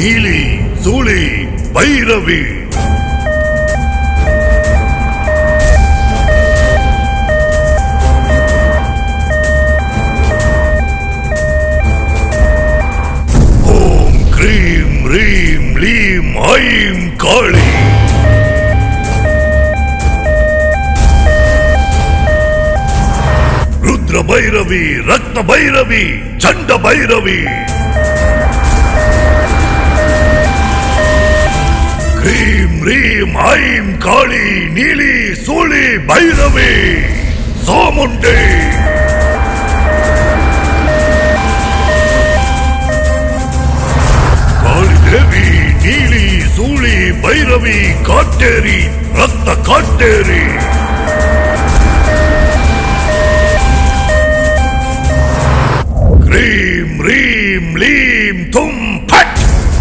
ನೀಲಿ ಸೂಳಿ ಭೈರವಿ. ಓಂ ಕ್ರೀಂ ರೀಂ ಲೀಂ ಐಂ ಕಾಳಿ. ರುದ್ರ ಭೈರವಿ, ರತ್ನ ಭೈರವಿ, ಚಂಡ ಭೈರವಿ. ಕ್ರೀಂ ರೀಂ ಐಂ ಕಾಳಿ ನೀಲಿ ಸೂಳಿ ಭೈರವಿ ಚಾಮುಂಡಿ. ಕಾಳಿದೇವಿ ನೀಲಿ ಸೂಳಿ ಭೈರವಿ ಕಾಟೇರಿ ರಕ್ತ ಕಾಟೇರಿ. ಕ್ರೀಂ ರೀಂ ಲೀಂ ತುಂ ಫಟ್.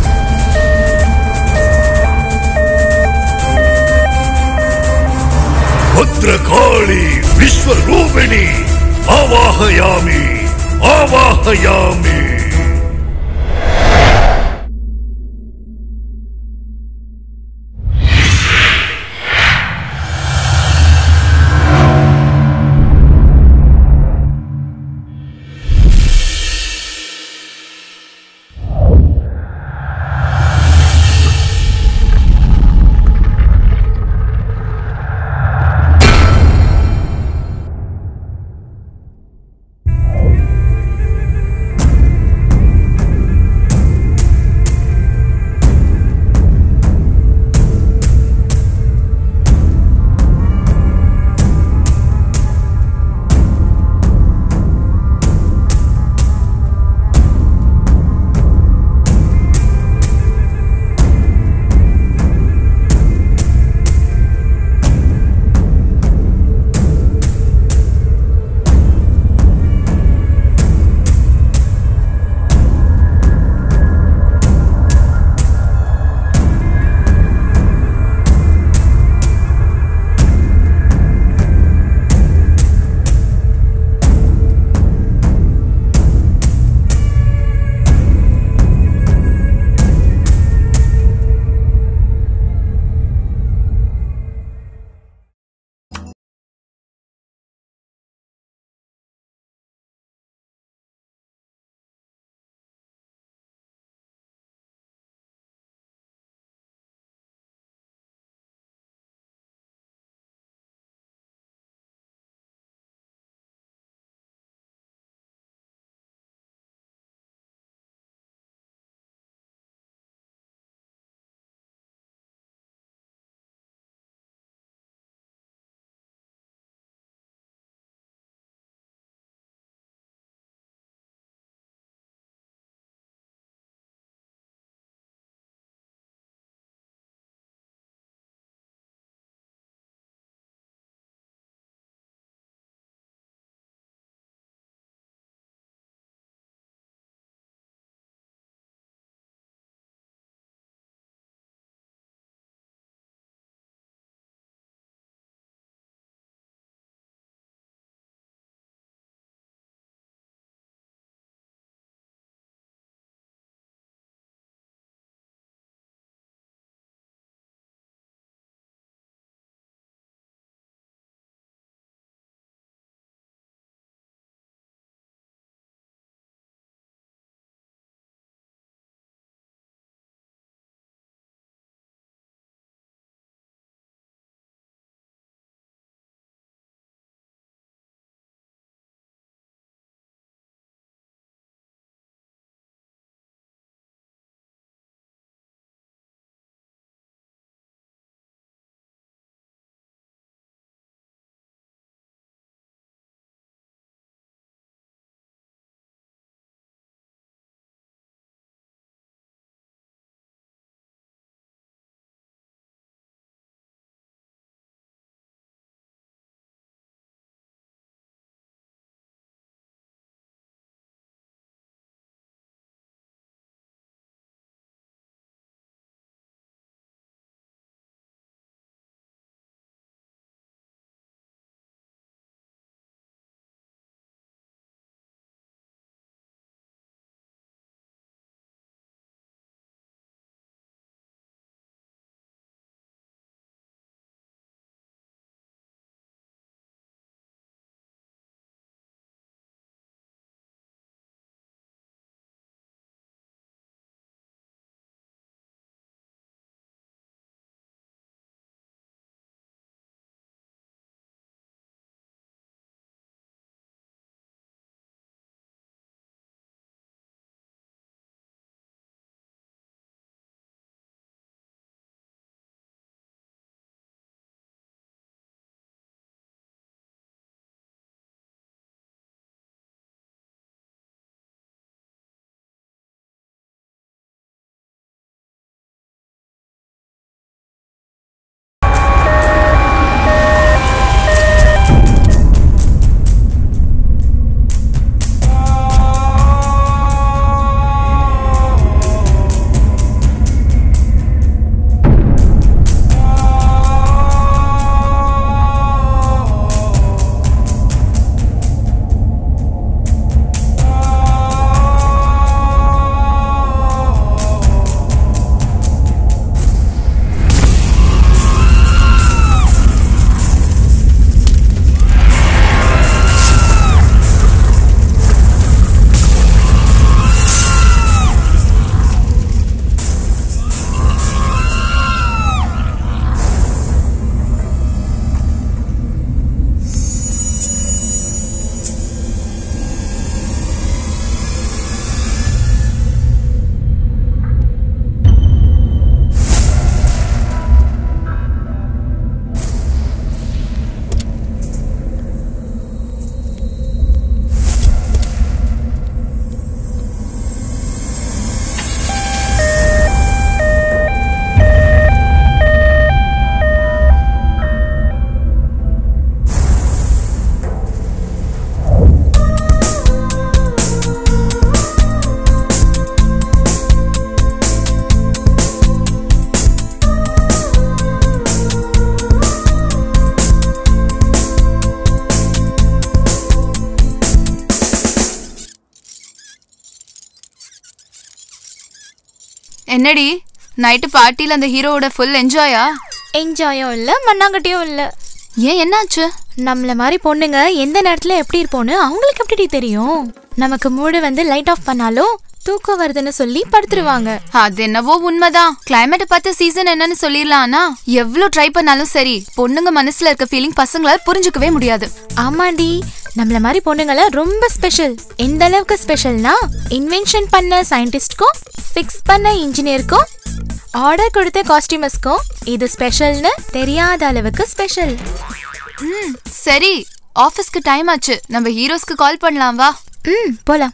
ಭದ್ರಕಾಳಿ ವಿಶ್ವರೂಪಿಣಿ ಆವಾಹಯಾಮಿ ಆವಾಹಯಾಮಿ. என்னடி நைட்டு பார்ட்டில அந்த ஹீரோவோட ஃபுல் என்ஜாயா? என்ஜாயும் இல்ல மண்ணாங்கட்டியும் இல்ல. ஏன் என்னாச்சு? நம்மள மாதிரி பொண்ணுங்க எந்த நேரத்துல எப்படி இருப்போம்னு அவங்களுக்கு எப்படி தெரியும்? நமக்கு மூடு வந்து லைட் ஆஃப் பண்ணாலும் தூக்கம் வருதுன்னு சொல்லி படுத்துருவாங்க. அது என்னவோ உண்மைதான். கிளைமேட் பார்த்து சீசன் என்னன்னு சொல்லிடலாம்னா எவ்வளவு ட்ரை பண்ணாலும் சரி பொண்ணுங்க மனசுல இருக்க ஃபீலிங் பசங்களால புரிஞ்சுக்கவே முடியாது. ஆமாண்டி, நம்மள மாதிரி பொண்ணுங்கள ரொம்ப ஸ்பெஷல். எந்த அளவுக்கு ஸ்பெஷல்னா இன்வென்ஷன் பண்ண சயின்டிஸ்ட்க்கும் ஃபிக்ஸ் பண்ண இன்ஜினியருக்கும் ஆர்டர் கொடுத்த காஸ்டியூமர்ஸ்க்கும் இது ஸ்பெஷல்னு தெரியாத அளவுக்கு ஸ்பெஷல். சரி, ஆபீஸ்க்கு டைம் ஆச்சு. நம்ம ஹீரோஸ்க்கு கால் பண்ணலாம் வா. போலாம்.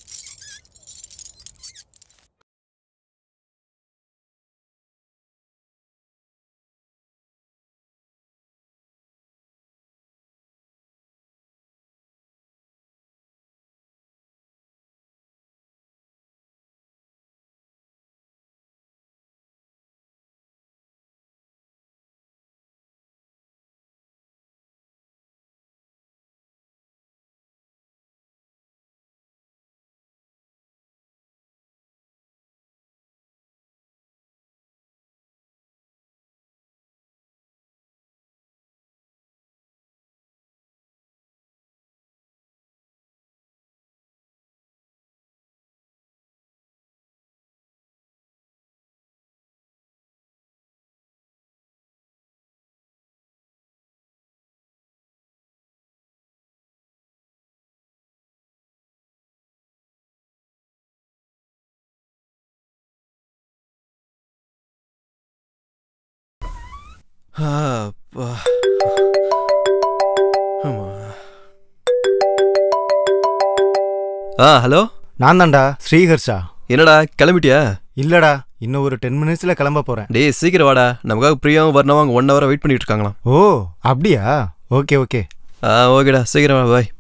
ஹலோ, நான் தான்டா ஸ்ரீஹர்ஷா. என்னடா கிளம்பிட்டியா? இல்லடா, இன்னும் ஒரு 10 மினிட்ஸ்ல கிளம்ப போறேன். டேய் சீக்கிரம் வாடா, நமக்காக பிரியாவும் வர்ணவும் அங்கே 1 hour வெயிட் பண்ணிட்டு இருக்காங்களாம். ஓ அப்படியா? Okay okay. ஓகேடா, சீக்கிரம் வா, பாய்.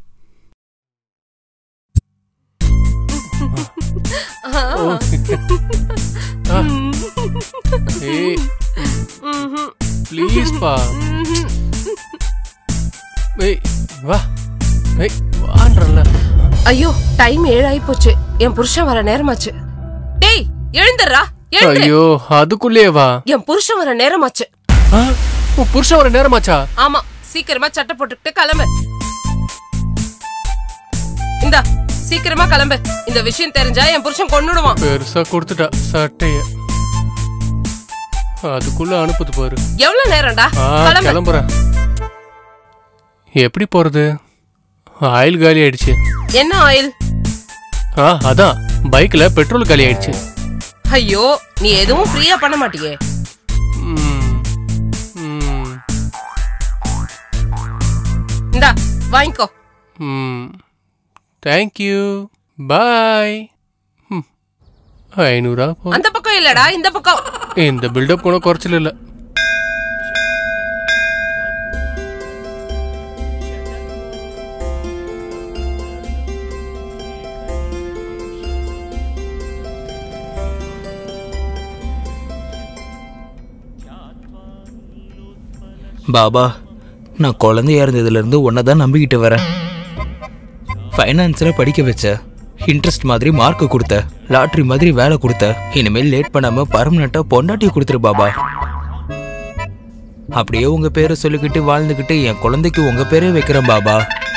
ப்ளீஸ் பா. வா வான்றல. ஐயோ, டைம் 7 ஆயி போச்சு. என் புருஷன் வர நேரமாச்சு. டேய் எழுந்துறா. ஐயோ, அதுக்குள்ளே வா. என் புருஷன் வர நேரமாச்சு. உன் புருஷன் வர நேரமாச்சா? ஆமா, சீக்கிரமா சட்டை போட்டுக்கிட்டு கிளம்பு. இந்தா சீக்கிரமா கிளம்பு. இந்த விஷயம் தெரிஞ்சா என் புருஷன் கொன்னுடுவான். பெருசா கொடுத்துட்டா சட்டைய. அதுக்குள்ள அனுப்புது பாரு. எவ்வளவு நேரம்டா? கிளம்புறேன். எப்படி போறது? ஆயில் காலி ஆயிடுச்சு. என்ன ஆயில்? அதான் பைக்ல பெட்ரோல் காலி ஆயிடுச்சு. ஐயோ, நீ எதுவும் ஃப்ரீயா பண்ண மாட்டியே. இந்தா வாங்கிக்கோ. தேங்க்யூ, பாய். 500 அந்த பக்கம் இல்லடா, இந்த பக்கம். இந்த பில்டப் கூட குறைச்சல் இல்ல. பாபா, நான் குழந்தையா இருந்ததுலேருந்து உன்னை தான் நம்பிக்கிட்டு வரேன். ஃபைனான்ஸில் படிக்க வச்ச, இன்ட்ரெஸ்ட் மாதிரி மார்க்கு கொடுத்த, லாட்ரி மாதிரி வேலை கொடுத்த, இனிமேல் லேட் பண்ணாமல் பர்மனெண்ட்டாக பொண்டாட்டியை கொடுத்துரு பாபா. அப்படியே உங்கள் பேரை சொல்லிக்கிட்டு வாழ்ந்துக்கிட்டு என் குழந்தைக்கு உங்கள் பேரே வைக்கிறேன் பாபா.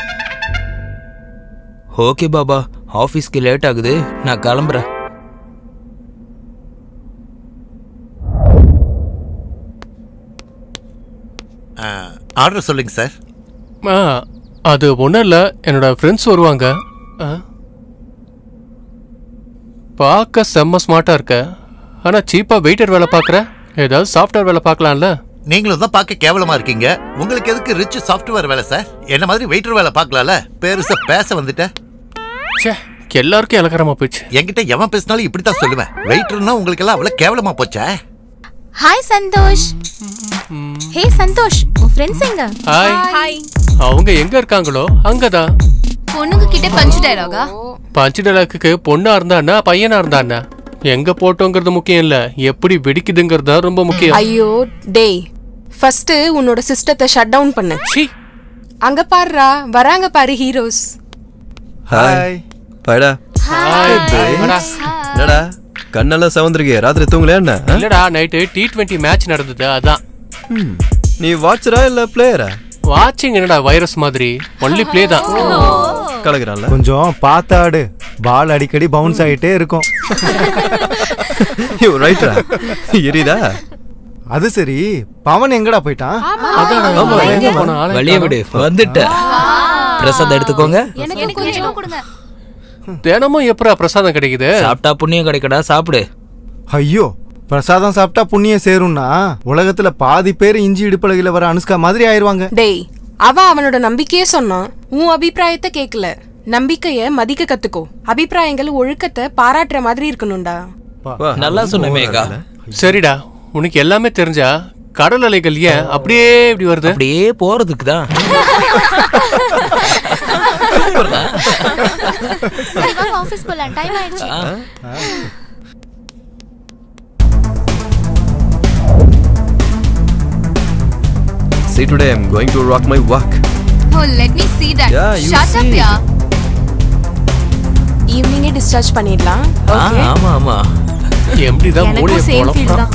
ஓகே பாபா, ஆஃபீஸ்க்கு லேட் ஆகுது, நான் கிளம்புறேன். ஆர்டர் சொல்லுங்க சார். அது ஒன்றும் இல்லை, என்னோட ஃப்ரெண்ட்ஸ் வருவாங்க. பார்க்க செம்ம ஸ்மார்ட்டாக இருக்க, ஆனால் சீப்பாக வெயிட்டர் வேலை பார்க்குற. ஏதாவது சாஃப்ட்வேர் வேலை பார்க்கலாம்ல? நீங்களும் தான் பார்க்க கேவலமா இருக்கீங்க. உங்களுக்கு எதுக்கு ரிச் சாஃப்ட்வேர் வேலை சார்? என்ன மாதிரி வெயிட்டர் வேலை பார்க்கலாம்ல? பெருசா பேச வந்துட்ட. சே, எல்லாருக்கும் இலக்கரமா போச்சு. என்கிட்ட எவன் பேசினாலும் இப்படித்தான் சொல்லுவேன். வெயிட்டர்னா உங்களுக்கு எல்லாம் அவ்வளவு கேவலமா போச்சா? ஹாய் சந்தோஷ். ஹே சந்தோஷ், உன் ஃப்ரெண்ட்ஸ் எங்க? ஹாய். அவங்க எங்க இருக்காங்களோ அங்கதான். பொண்ணுங்க கிட்ட பஞ்ச் டயலாகா? பஞ்ச் டயலாக்கு பொண்ணா இருந்தா பையனா இருந்தா எங்க போட்டோங்கிறது முக்கியம் இல்ல, எப்படி வெடிக்குதுங்கிறது ரொம்ப முக்கியம். ஐயோ டேய், ஃபர்ஸ்ட் உன்னோட சிஸ்டத்தை ஷட் டவுன் பண்ணு. அங்க பாருடா, வராங்க பாரு ஹீரோஸ். ஹாய். பாய்டா. ஹாய். என்னடா கண்ணெல்லாம் சவந்திருக்கே, ராத்திரி தூங்கலையா என்ன? இல்லடா, நைட்டு T20 மேட்ச் நடந்தது அதான். நீ வாட்சரா இல்ல பிளேயரா? வாட்சிங் என்னடா வைரஸ் மாதிரி, ஒன்லி ப்ளே தான். கலக்குறான்ல. கொஞ்சம் பார்த்தாடு, பால் அடிக்கடி பவுன்ஸ் ஆகிட்டே இருக்கும். ரைட்டா எரியுதா? அது சரி, பவன் எங்கடா போயிட்டான்? வெளியே விடு, வந்துட்ட. பிரசாதம் எடுத்துக்கோங்க. தினமும் எப்படா பிரசாதம் கிடைக்குது? சாப்பிட்டா புண்ணியம் கிடைக்கடா, சாப்பிடு. ஐயோ, பிரசாதம் சாப்பிட்டா புண்ணியம் சேரும்னா உலகத்துல பாதி பேர் இஞ்சி இடுப்பழகில வர அனுஷ்கா மாதிரி ஆயிருவாங்க. டேய், அவனோட நம்பிக்கையே சொன்னான், உன் அபிப்பிராயத்தை கேட்கல. நம்பிக்கைய மதிக்க கத்துக்கோ. அபிப்பிராயங்கள் ஒழுக்கத்தை பாராட்டுற மாதிரி இருக்கணும்டா. நல்லா சொன்ன மேகா. சரிடா, உனக்கு எல்லாமே தெரிஞ்சா கடல் அலைகள் ஏன் அப்படியே இப்படி வருது? அப்படியே போறதுக்கு தான். ஆபீஸ் போலாம், டைம் ஆயிடுச்சு. See, today I'm going to rock my walk. Oh, let me see that. Yeah, you Shut up, see. yeah. ஈவினிங்கே டிஸ்சார்ஜ் பண்ணிடலாம். ஓகே. ஆமா ஆமா. எப்படி தான் மூளைய சேம் ஃபீல் போலாம். தான்.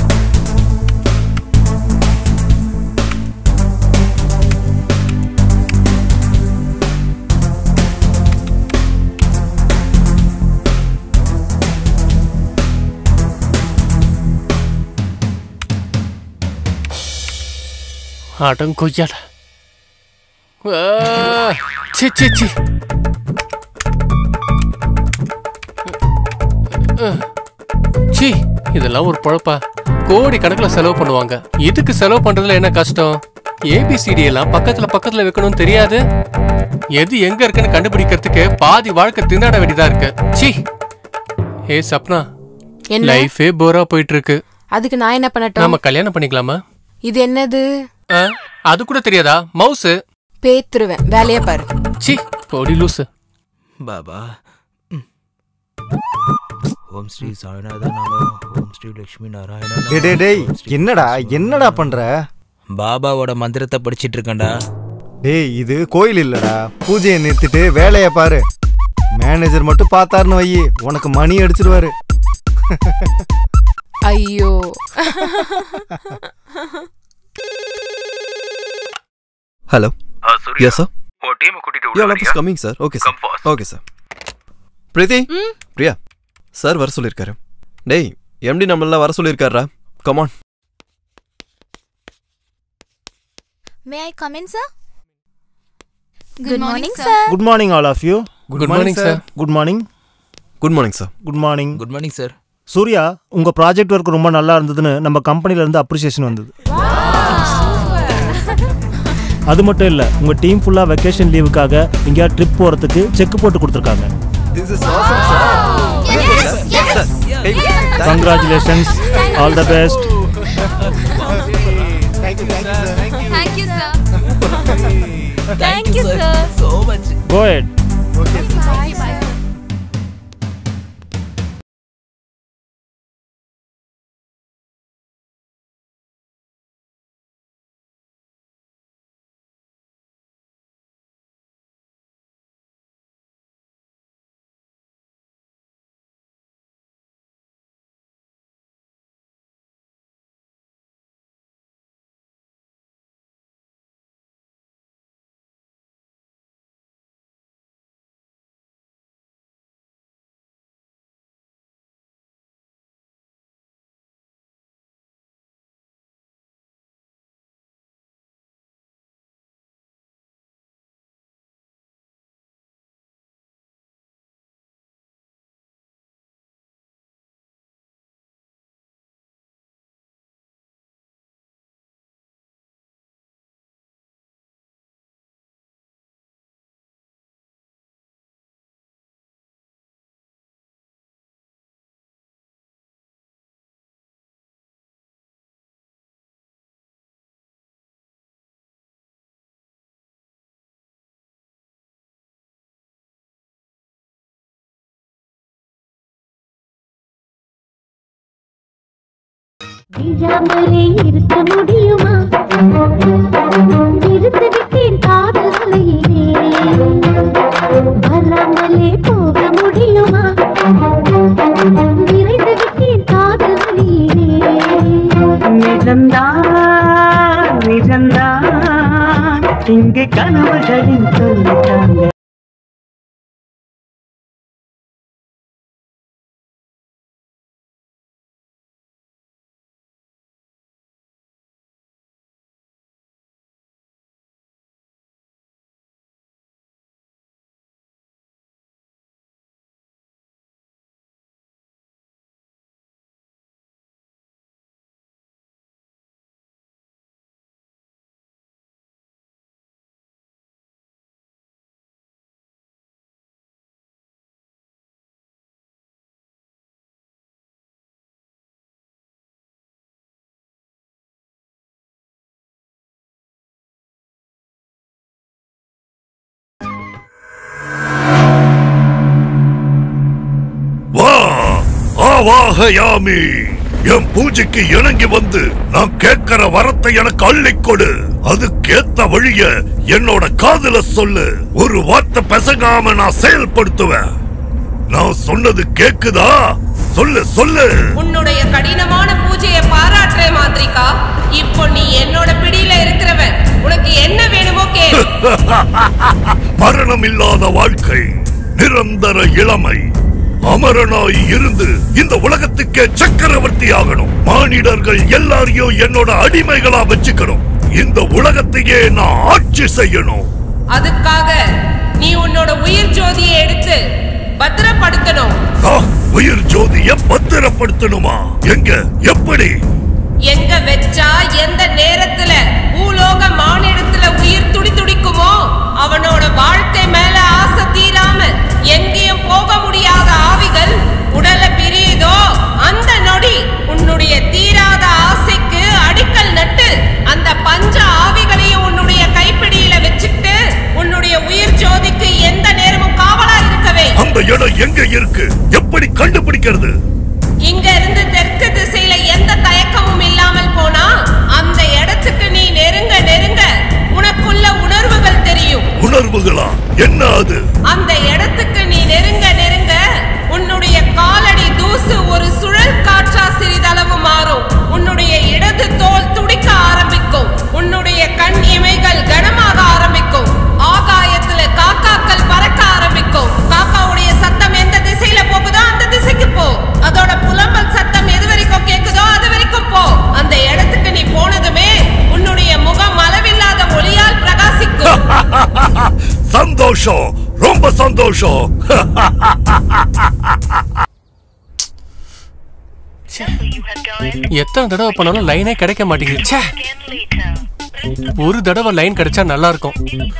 அடங்கொய்யால. சி சி சி. சி, இதெல்லாம் ஒரு பொழப்பா? கோடி கணக்குல செலவு பண்ணுவாங்க. இதுக்கு செலவு பண்றதுல என்ன கஷ்டம்? ABCD எல்லாம் பக்கத்துல வைக்கணும்னு தெரியாது. எது எங்க இருக்குன்னு கண்டுபிடிக்கிறதுக்கு பாதி வாழ்க்கை திண்டாட வேண்டியதா இருக்கு. சி. ஏ சப்னா, லைஃபே போரா போயிட்டு இருக்கு. அதுக்கு நான் என்ன பண்ணட்டும்? நாம கல்யாணம் பண்ணிக்கலாமா? இது என்னது? அது கூட தெரியாதா? மவுஸ். பேத்துருவேன், வேலைய பாரு. சி, போடி லூசு. பாபா. ஓம் ஸ்ரீ சாய்நாதா நமோ, ஓம் ஸ்ரீ லட்சுமி நாராயணா நமோ. டேய், என்னடா பண்ற? பாபாவோட மந்திரத்தை படிச்சிட்டு இருக்கேன்டா. டேய், இது கோயில் இல்லடா. பூஜையை நிறுத்திட்டு வேலைய பாரு. மேனேஜர் மட்டும் பார்த்தாருன்னு வை, உனக்கு மணி அடிச்சிருவாரு. ஐயோ. Hello. Yes sir. ஓ டீம் கூட்டிட்டு Your office coming sir. Okay sir. Okay sir. Preeti. Priya. Sir வர சொல்லிருக்காரு. டேய், MD நம்மள வர சொல்லிருக்காரா? Come on. May I come in, sir? Good morning, sir. Good morning all of you. Good morning sir. Good morning. Good morning sir. Good morning. Good morning sir. Surya, உங்க project work ரொம்ப நல்லா இருந்ததுன்னு நம்ம கம்பெனில இருந்து அப்ரிசியேஷன் வந்தது. அது மட்டும் இல்ல, உங்க டீம் ஃபுல்லா வெக்கேஷன் லீவுக்காக எங்கயா ட்ரிப் போறதுக்கு செக் போட்டு கொடுத்திருக்காங்க. This is awesome sir. Congratulations. All the best. Thank you, sir. Thank you, sir. So much. Go ahead. Bye, bye. விழாமலே இருக்க முடியுமா? நிறுத்தி விட்டேன் காதல் அலையிலே. வராமலே போக முடியுமா? விரைந்து விட்டேன் இங்கே கனவுகளின் சொல்லிட்டாங்க. வாஹயாமி, என் பூஜைக்கு இணங்கி வந்து நான் கேட்கிற வரத்தை எனக்கு அள்ளிக் கொடு. அதுக்கேத்த வழிய என்னோட காதுல சொல்லு. ஒரு வார்த்தை பெசகாம நான் செயல்படுத்துவேன். நான் சொன்னது கேக்குதா? சொல்லு சொல்லு. உன்னுடைய கடினமான பூஜையை பாராட்டுற மாதிரிக்கா. இப்போ நீ என்னோட பிடியில இருக்கிறவன். உனக்கு என்ன வேணுமோ கேளு. மரணம் இல்லாத வாழ்க்கை, நிரந்தர இளமை, அமரனாய் இருந்து இந்த உலகத்துக்கே சக்கரவர்த்தி ஆகணும். மானிடர்கள் எல்லாரையும் என்னோட அடிமைகளா வச்சுக்கணும். இந்த உலகத்தையே நான் ஆட்சி செய்யணும். அதுக்காக நீ உன்னோட உயிர் ஜோதியை எடுத்து பத்திரப்படுத்தணும். உயிர் ஜோதியை பத்திரப்படுத்தணுமா? எங்க, எப்படி? எங்க வச்சா எந்த நேரத்துல பூலோக மானிடத்துல உயிர் துடி துடிக்குமோ அவனோட வாழ்க்கை மேல ஆசை தீராம எங்கேயும் போக முடியாத ஆவிகள் உடல பிரியுதோ அந்த நொடி உன்னுடைய தீராத ஆசைக்கு அடிக்கல் நட்டு அந்த பஞ்ச ஆவிகளையும் உன்னுடைய கைப்பிடியில வச்சுட்டு உன்னுடைய உயிர் ஜோதிக்கு எந்த நேரமும் காவலா இருக்கவே. அந்த இடம் எங்க இருக்கு? எப்படி கண்டுபிடிக்கிறது? இங்க இருந்து தெற்கு திசையில எந்த தயக்கமும் இல்லாமல் போனா அந்த இடத்துக்கு நீ நெருங்க நெருங்க உனக்குள்ள உணர்வுகள் தெரியும். உணர்வுகளா? என்ன அது? அந்த இடத்துக்கு நீ நெருங்க நெருங்க உன்னுடைய காலடி தூசு ஒரு சுழல் காற்றா சிறிதளவு மாறும். உன்னுடைய இடது தோல் துடிக்க ஆரம்பிக்கும். உன்னுடைய கண் இமைகள் கனமாக ஆரம்பிக்கும். ஆகாயத்துல காக்காக்கள் பறக்க ஆரம்பிக்கும். காக்காவுடைய சத்தம் எந்த திசையில போகுதோ அந்த திசைக்கு போ. அதோட புலம்பல் சத்தம் எது வரைக்கும் கேக்குதோ அது வரைக்கும் போ. அந்த இடத்துக்கு நீ போனதுமே உன்னுடைய முகம் அளவில்லாத ஒளியால் பிரகாசிக்கும். சந்தோஷம், ரொம்ப சந்தோஷம். எத்தனை தடவை பண்ணாலும் லைனே கிடைக்க மாட்டேங்குது. ஒரு தடவை லைன் கிடைச்சா நல்லா இருக்கும்.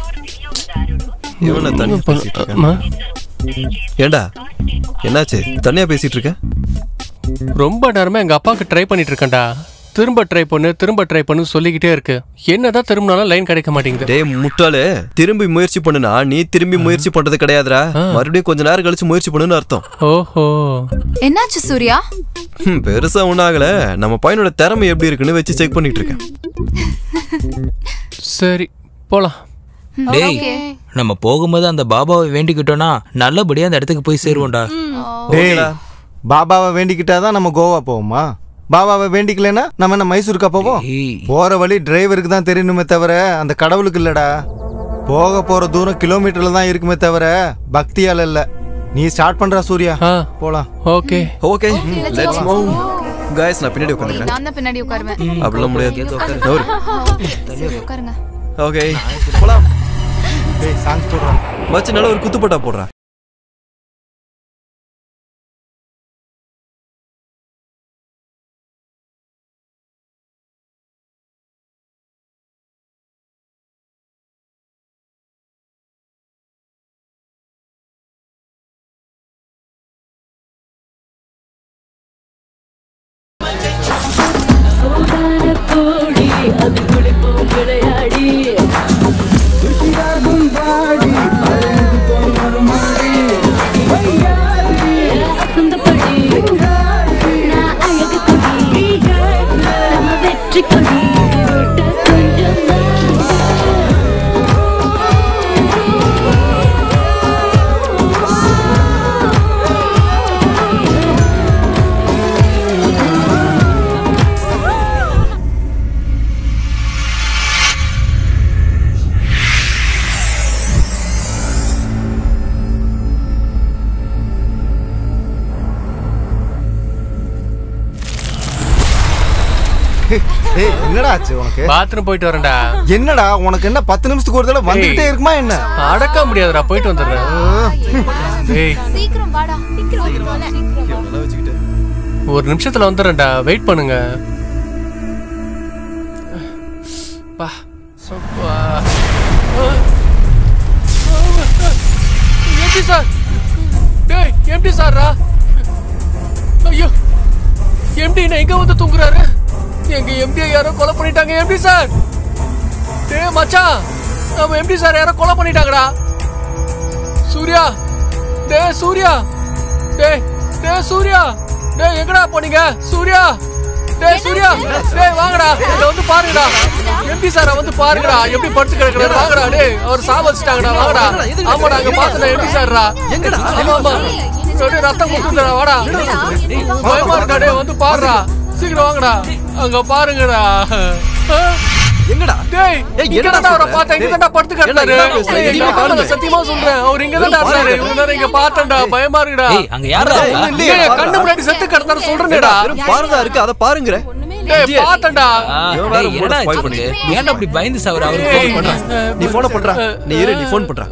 இவனை தனியா பேசிட்டு இருக்கான். ஏண்டா என்னாச்சு? தனியா பேசிட்டு இருக்க? ரொம்ப நேரமா எங்க அப்பாவுக்கு ட்ரை பண்ணிட்டு இருக்கேன்டா. திரும்ப ட்ரை பண்ணு சொல்லிக்கிட்டே இருக்கு. என்னதான் திரும்பினாலும் லைன் கிடைக்க மாட்டேங்குது. டேய் முட்டாளே, திரும்பி முயற்சி பண்ணுனா நீ திரும்பி முயற்சி பண்றது கிடையாதுடா. மறுபடியும் கொஞ்ச நேரம் கழிச்சு முயற்சி பண்ணுன்னு அர்த்தம். ஓஹோ, என்னாச்சு சூர்யா? பெருசா ஒண்ணாகல. நம்ம பையனோட திறமை எப்படி இருக்குன்னு வச்சு செக் பண்ணிட்டு இருக்கேன். சரி போலாம். டேய், நம்ம போகும்போது அந்த பாபாவை வேண்டிக்கிட்டோம்னா நல்லபடியா அந்த இடத்துக்கு போய் சேருவோம்டா. டேய், பாபாவை வேண்டிக்கிட்டாதான் நம்ம கோவா போவோமா? பாபாவை வேண்டிக்கலன்னா நம்ம என்ன மைசூருக்கா போவோம்? போற வழி டிரைவருக்கு தான் தெரியணுமே தவிர அந்த கடவுளுக்கு இல்லடா. போக போற தூரம் கிலோமீட்டர்ல தான் இருக்குமே தவிர பக்தியால இல்ல. நீ ஸ்டார்ட் பண்றா சூர்யா, போலாம். Okay okay, let's move. Guys நான் பின்னாடி உட்கார்ந்துக்கிறேன். நான் தான் பின்னாடி உட்காருவேன். அப்படிலாம் முடியாது. உட்காருங்க. ஓகே போலாம். டேய் சாங்ஸ் போடுறா. மச்சி நல்ல ஒரு குத்துப்பட்டா போடுறா. கோடி அது குளிப்போம் விளையாடி குஷியாகும் பாடி பறந்து போய் வருமா ஏய் என்னடா ஆச்சு உனக்கு? பாத்ரூம் போயிட்டு வரேன்டா. என்னடா உனக்கு என்ன 10 நிமிஷத்துக்கு ஒரு தடவை வந்துட்டே இருக்குமா என்ன? அடக்க முடியாதுடா, போயிட்டு வந்துடுறேன். டேய் சீக்கிரம் வாடா, சீக்கிரம் வச்சுக்கிட்டு. ஒரு நிமிஷத்துல வந்துடுறேன்டா, வெயிட் பண்ணுங்க. பா சப்பா. MD sir. டேய் எம்டி சார்ரா. ஐயோ எம்டி எங்க வந்து தூங்குறாரு? எங்க எம்டி யாரோ கொலை பண்ணிட்டாங்க. MD sir. டேய் மச்சான், நம்ம எம்டி சார் யாரோ கொலை பண்ணிட்டாங்கடா. சூர்யா. டேய் சூர்யா. டேய் சூர்யா. டேய் எங்கடா போனீங்க? சூர்யா. டேய் சூர்யா. டேய் வாங்கடா, இத வந்து பாருங்கடா. எம்டி சார வந்து பாருங்கடா, எப்படி படுத்து கிடக்குறாரு. வாங்கடா. டேய் அவர் சாவச்சிட்டாங்கடா. வாங்கடா. ஆமாடா, அங்க பாத்துடா எம்டி சார்ரா. எங்கடா? ஆமா டேய் ரத்தம் குத்துடா. வாடா. பயமா இருக்கா? டேய் வந்து பாருடா, சீக்கிரம் வாங்கடா. அங்க பாருங்கடா. எங்கடா? டேய் எங்கடா அவரை பார்த்தா? இங்க தான்டா படுத்து கிடக்குறாரு. சத்தியமா சொல்றேன், அவர் இங்க தான்டா இருந்தாரு. இவ்வளவு நேரம் இங்க பார்த்தேன்டா. பயமா இருக்குடா. அங்க யாரா? கண்ணு முன்னாடி செத்து கிடந்தாரு சொல்றேன்டா. பாருடா இருக்கு, அத பாருங்கற. டேய் பாத்தண்டா. டேய் என்னடா ஆச்சு? ஏன்டா அப்படி பயந்து சாவற? அவர் ஃபோன் பண்றா. நீ ஃபோன் பண்றா. நீ இரு, நீ ஃபோன் பண்றா.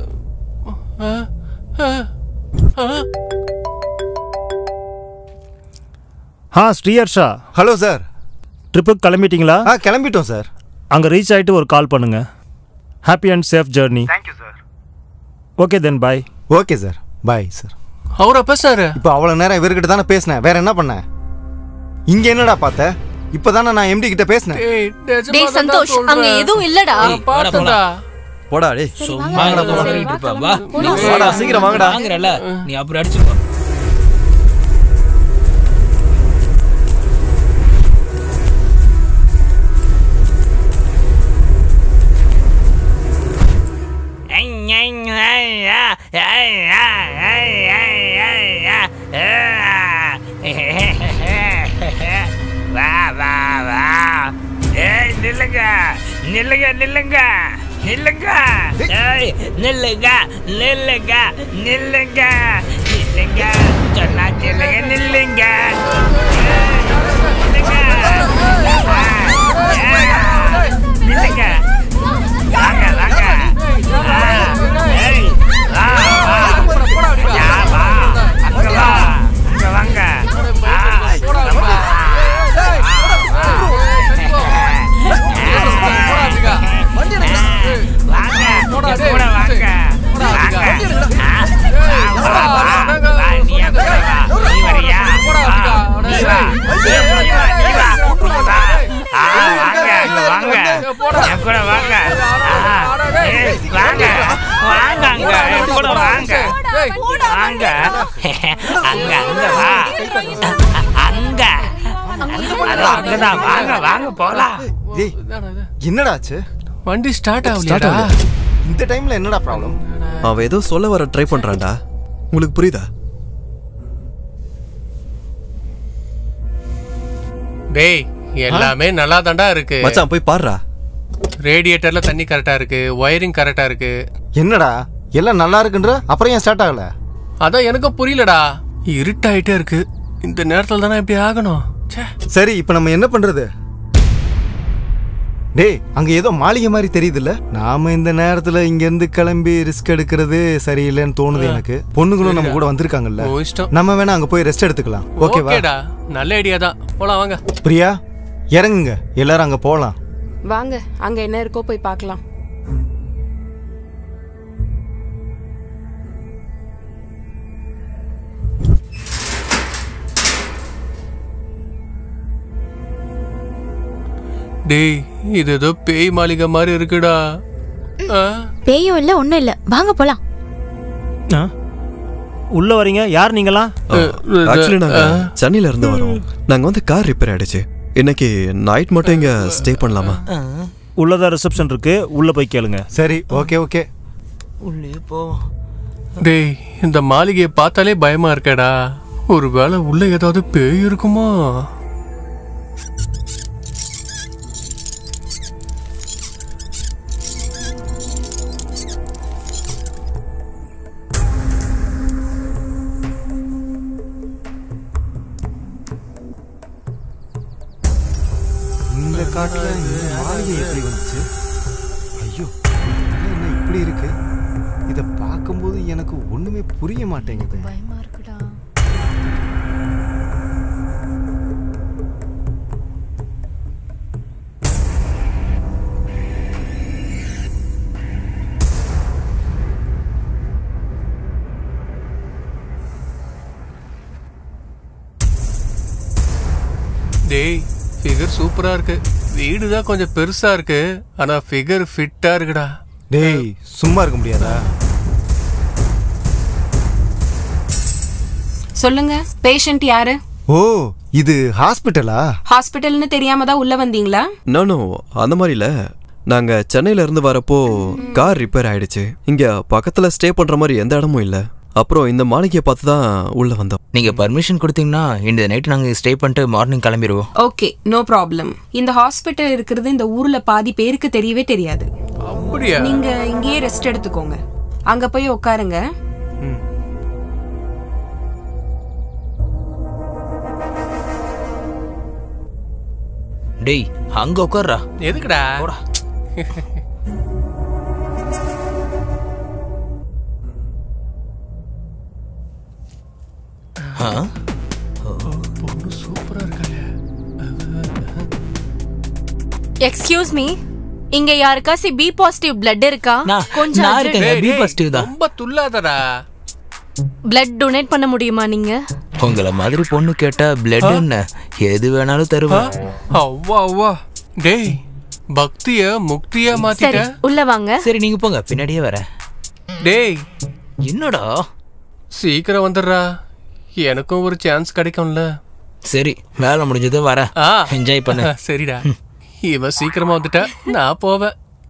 ஸ்ரீஹர்ஷா. Hello sir. ட்ரிப்புக்கு கிளம்பிட்டீங்களா? கிளம்பிட்டோம் சார். அங்கே ரீச் ஆகிட்டு ஒரு கால் பண்ணுங்க. Happy and safe journey. Thank you sir. Okay then bye. Okay sir, bye sir. அவரா பேசுறாரு? இப்போ அவ்வளோ நேரம் இவர்கிட்ட தானே பேசினேன், வேற என்ன பண்ண? இங்க என்னடா பார்த்த? இப்பதானே நான் எம்டி கிட்ட பேசினேன். டேய் சந்தோஷ், அங்க எதுவும் இல்லடா. பாத்தடா. போடா டேய். சும்மா சொல்லிட்டு இருப்பா. வா. வாடா சீக்கிரம் வாங்கடா. வாங்குறல. நீ அப்புறம் அடிச்சுக்கோ. வா வா வா. ஏய் நில்லுங்க நில்லுங்க நில்லுங்க நில்லுங்க. ஏய் நில்லுங்க நில்லுங்க நில்லுங்க நில்லுங்க. சொன்னா நில்லுங்க நில்லுங்க. நில்லுங்க. வாங்க வாங்க. ஏய் வா வா. யா வா. அங்க வா. அங்க வாங்க. என்னடாச்சு? வண்டி ஸ்டார்ட் ஆகலையா? இந்த டைம்ல என்னடா ப்ராப்ளம்? அவன் ஏதோ சொல்ல வர ட்ரை பண்றான்டா. உங்களுக்கு புரியுதா? டேய் எல்லாமே நல்லா தான்டா இருக்கு. மச்சான் போய் பாருடா. ரேடியேட்டர்ல தண்ணி கரெக்டா இருக்கு, வயரிங் கரெக்டா இருக்கு. என்னடா எல்லாம் நல்லா இருக்குன்ற அப்புறம் ஏன் ஸ்டார்ட் ஆகல? அதான் எனக்கு புரியலடா. இருட்டாயிட்டே இருக்கு. இந்த நேரத்துல தானே இப்படி ஆகணும். சரி இப்போ நம்ம என்ன பண்றது? டேய் அங்க ஏதோ மாளிகை மாதிரி தெரியுதுல்ல? நாம இந்த நேரத்துல இங்க இருந்து கிளம்பி ரிஸ்க் எடுக்கிறது சரியில்லைன்னு தோணுது எனக்கு. பொண்ணுங்களும் நம்ம கூட வந்திருக்காங்கல்ல, நம்ம வேணா அங்க போய் ரெஸ்ட் எடுத்துக்கலாம். ஓகேடா, நல்ல ஐடியா தான். போலாம் வாங்க. பிரியா இறங்குங்க, எல்லாரும் அங்க போலாம். வாங்க, அங்க என்ன இருக்கோ போய் பார்க்கலாம். டேய் இது ஏதோ பேய் மாளிகை மாதிரி இருக்குடா. பேயும் இல்ல ஒண்ணும் இல்ல, வாங்க போலாம். உள்ள வரீங்க? யார் நீங்களா? ஆக்சுவலி நாங்க சென்னையில இருந்து வரோம். நாங்க வந்து கார் ரிப்பேர் ஆயிடுச்சு. இன்னைக்கு நைட் மட்டும் இங்க ஸ்டே பண்ணலாமா? உள்ளதா ரிசப்ஷன் இருக்கு, உள்ள போய் கேளுங்க. சரி ஓகே ஓகே. உள்ளே போ. டேய் இந்த மாளிகையை பார்த்தாலே பயமா இருக்கடா. ஒருவேளை உள்ள ஏதாவது பேய் இருக்குமா? காட்டுல இந்த மாளிகை எப்படி வந்துச்சு? ஐயோ, என்ன இப்படி இருக்கு? இத பார்க்கும்போது எனக்கு ஒண்ணுமே புரிய மாட்டேங்குது. பயமா இருக்குடா. டேய் ஃபிகர் சூப்பரா இருக்கு. வீடு தான் கொஞ்சம் பெருசா இருக்கு, ஆனா ஃபிகர் ஃபிட்டா இருக்குடா. டேய் சும்மா இருக்க முடியாதா? சொல்லுங்க, பேஷண்ட் யாரு? ஓ, இது ஹாஸ்பிட்டலா? ஹாஸ்பிட்டல்னு தெரியாம தான் உள்ள வந்தீங்களா? நோ அந்த மாதிரி இல்ல. நாங்க சென்னையில இருந்து வரப்போ கார் ரிப்பேர் ஆயிடுச்சு. இங்க பக்கத்துல ஸ்டே பண்ற மாதிரி எந்த இடமும் இல்ல. அப்புறம் இந்த மாளிகையை பார்த்து தான் உள்ள வந்தோம். நீங்க பர்மிஷன் கொடுத்தீங்கன்னா இந்த நைட் நாங்க ஸ்டே பண்ணிட்டு மார்னிங் கிளம்பிடுவோம். Okay, no problem. இந்த ஹாஸ்பிட்டல் இருக்கிறது இந்த ஊர்ல பாதி பேருக்கு தெரியவே தெரியாது. அப்படியா? நீங்க இங்கேயே ரெஸ்ட் எடுத்துக்கோங்க. அங்க போய் உட்காருங்க. டேய் அங்க உட்கார்றா. எதுக்குடா? பொண்ணு சூப்பரா இருக்காளே. எக்ஸ்கியூஸ் மீ, இங்க யாருக்காசி பி பாசிட்டிவ் blood இருக்கா? கொஞ்சம் பி பாசிட்டிவ் தான். ரொம்ப துள்ளாதடா. blood டொனேட் பண்ண முடியுமா நீங்க? உங்கள மாதிரி பொண்ணு கேட்டா blood என்ன எது வேணாலும் தருவேன். அவ்வா அவ்வா. டேய் பக்திய முக்தியா மாத்திட்ட. உள்ள வாங்க. சரி நீங்க போங்க, பின்னாடியே வரேன். டேய் என்னடா சீக்கிரம் வந்துடுறா, எனக்கும் ஒரு சான்ஸ் கிடைக்கும்ல. சரி வேலை முடிஞ்சது வரேன். என்ஜாய் பண்ணு. சரிடா. இவ சீக்கிரமா வந்துட்டா, நான் போவேன்.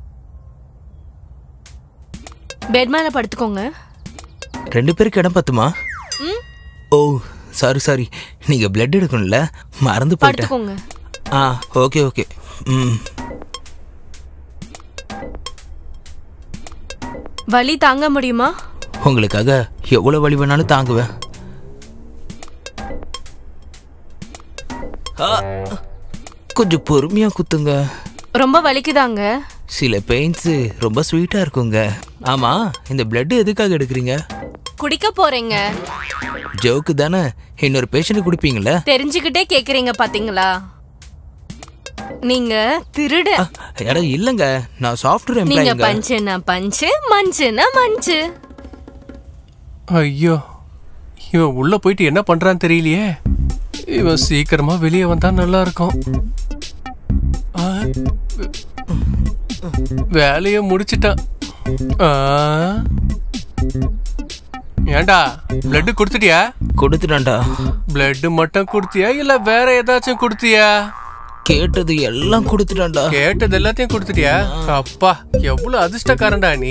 பெட் மேல படுத்துக்கோங்க. 2 பேருக்கு இடம் பத்துமா? ஓ சாரி நீங்க பிளட் எடுக்கணும்ல, மறந்து போயிட்டேன். படுத்துக்கோங்க. Okay okay. வலி தாங்க முடியுமா? உங்களுக்காக எவ்வளவு வலி வேணாலும் தாங்குவேன். கொஞ்சம் பொறுமையா குத்துங்க. ரொம்ப வலிக்குதாங்க. சில பெயின்ஸ் ரொம்ப ஸ்வீட்டா இருக்குங்க. ஆமா, இந்த பிளட் எதுக்காக எடுக்கிறீங்க? குடிக்க போறீங்க. ஜோக்கு தானே, இன்னொரு பேஷண்ட் குடிப்பீங்களா? தெரிஞ்சுக்கிட்டே கேக்குறீங்க பாத்தீங்களா? நீங்க திருட. இல்லங்க, நான் சாஃப்ட்வேர் எம்ப்ளாயிங்க. நீங்க பஞ்சுனா பஞ்சு, மஞ்சுனா மஞ்சு. ஐயோ, இவன் உள்ள போயிட்டு என்ன பண்றான்னு தெரியலையே. இவன் சீக்கிரமா வெளியே வந்தா நல்லா இருக்கும். வேலைய முடிச்சிட்டான். ஏண்டா பிளட் கொடுத்துட்டியா? கொடுத்துட்டான்டா. பிளட் மட்டும் கொடுத்தியா இல்ல வேற ஏதாச்சும் கொடுத்தியா? கேட்டது எல்லாம் கொடுத்துட்டான்டா. கேட்டது எல்லாத்தையும் கொடுத்துட்டியா? அப்பா எவ்வளவு அதிர்ஷ்டக்காரன்டா நீ.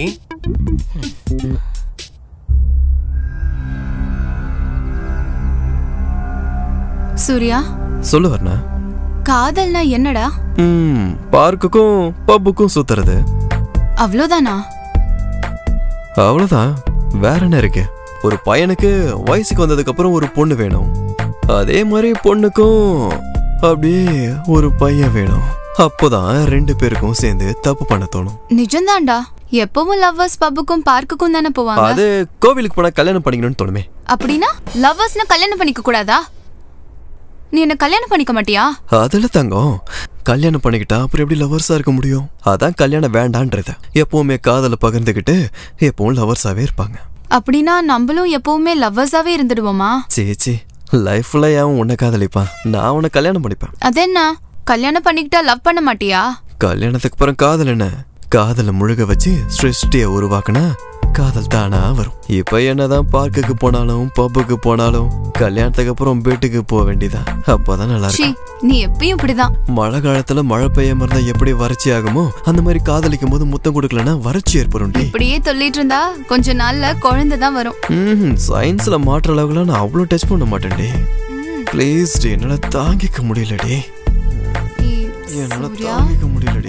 சூர்யா, சொல்லு வர்ணா. காதல்னா என்னடா? பார்க்குக்கும் பப்புக்கும் சுத்துறது. அவ்வளவுதானா? அவ்வளவுதான், வேற என்ன இருக்கு? ஒரு பையனுக்கு வயசுக்கு வந்ததுக்கு அப்புறம் ஒரு பொண்ணு வேணும், அதே மாதிரி பொண்ணுக்கும் அப்படியே ஒரு பையன் வேணும். அப்போதான் 2 பேருக்கும் சேர்ந்து தப்பு பண்ண தோணும். நிஜம்தான்டா. எப்பவும் லவ்வர்ஸ் பப்புக்கும் பார்க்குக்கும் தானே போவாங்க. அது கோவிலுக்கு போனா கல்யாணம் பண்ணிக்கணும்னு தோணுமே. அப்படின்னா லவ்வர்ஸ்னா கல்யாணம் பண்ணிக்க கூடாதா? நீ என்ன கல்யாணம் பண்ணிக்க மாட்டியா? அதுல தங்கம், கல்யாணம் பண்ணிக்கிட்டா அப்புறம் எப்படி லவர்ஸா இருக்க முடியும்? அதான் கல்யாணம் வேண்டான்றது. எப்பவுமே காதல பகிர்ந்துகிட்டு எப்பவும் லவர்ஸாவே இருப்பாங்க. அப்படின்னா நம்மளும் எப்பவுமே லவ்வர்ஸாவே இருந்துடுவோமா? சேச்சி, லைஃப்ல ஏன் உன்னை காதலிப்பான்? நான் உன்னை கல்யாணம் பண்ணிப்பேன். அதென்ன, கல்யாணம் பண்ணிக்கிட்டா லவ் பண்ண மாட்டியா? கல்யாணத்துக்கு அப்புறம் காதல் என்ன? காதலை முழுக வச்சு சிருஷ்டிய உருவாக்குனா காதல் தானா வரும். இப்ப என்னதான் பார்க்குக்கு போனாலும் பப்புக்கு போனாலும் கல்யாணத்துக்கு அப்புறம் வீட்டுக்கு போக வேண்டியதான். அப்பதான் நல்லா இருக்கும். நீ எப்பயும் இப்படிதான். மழை காலத்துல மழை பெய்யாம இருந்தா எப்படி வறட்சி ஆகுமோ அந்த மாதிரி காதலிக்கும் போது முத்தம் கொடுக்கலன்னா வறட்சி ஏற்படும். இப்படியே சொல்லிட்டு இருந்தா கொஞ்ச நாள்ல குழந்தை தான் வரும். சயின்ஸ்ல மாற்ற அளவுல நான் அவ்வளவு டச் பண்ண மாட்டேன்டி. ப்ளீஸ் டி, என்னால தாங்கிக்க முடியலடி. என்னால தாங்கிக்க முடியலடி.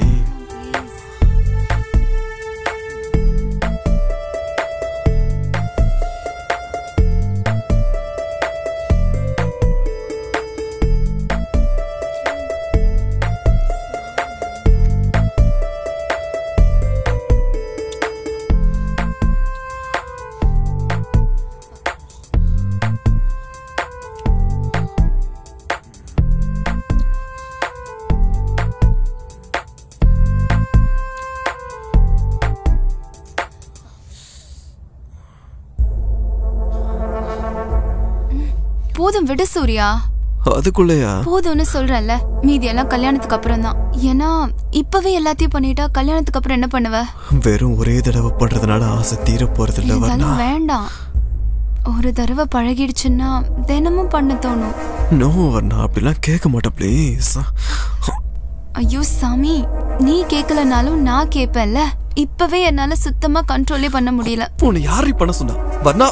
போதும் விடு சூர்யா. அதுக்குள்ளயா? போதும்னு சொல்றேன்ல, மீதி எல்லாம் கல்யாணத்துக்கு அப்புறம் தான். ஏன்னா இப்பவே எல்லாத்தையும் பண்ணிட்டா கல்யாணத்துக்கு அப்புறம் என்ன பண்ணுவ? வெறும் ஒரே தடவை பண்றதுனால ஆசை தீர போறது இல்ல வர்ணா. வேண்டாம், ஒரு தடவை பழகிடுச்சுன்னா தினமும் பண்ண தோணும். நோ வர்ணா, அப்படிலாம் கேட்க மாட்டேன் ப்ளீஸ். ஐயோ சாமி, நீ கேட்கலனாலும் நான் கேட்பேன்ல. இப்பவே என்னால சுத்தமா கண்ட்ரோலே பண்ண முடியல. உன்னை யாரை பண்ண சொன்னா வர்ணா?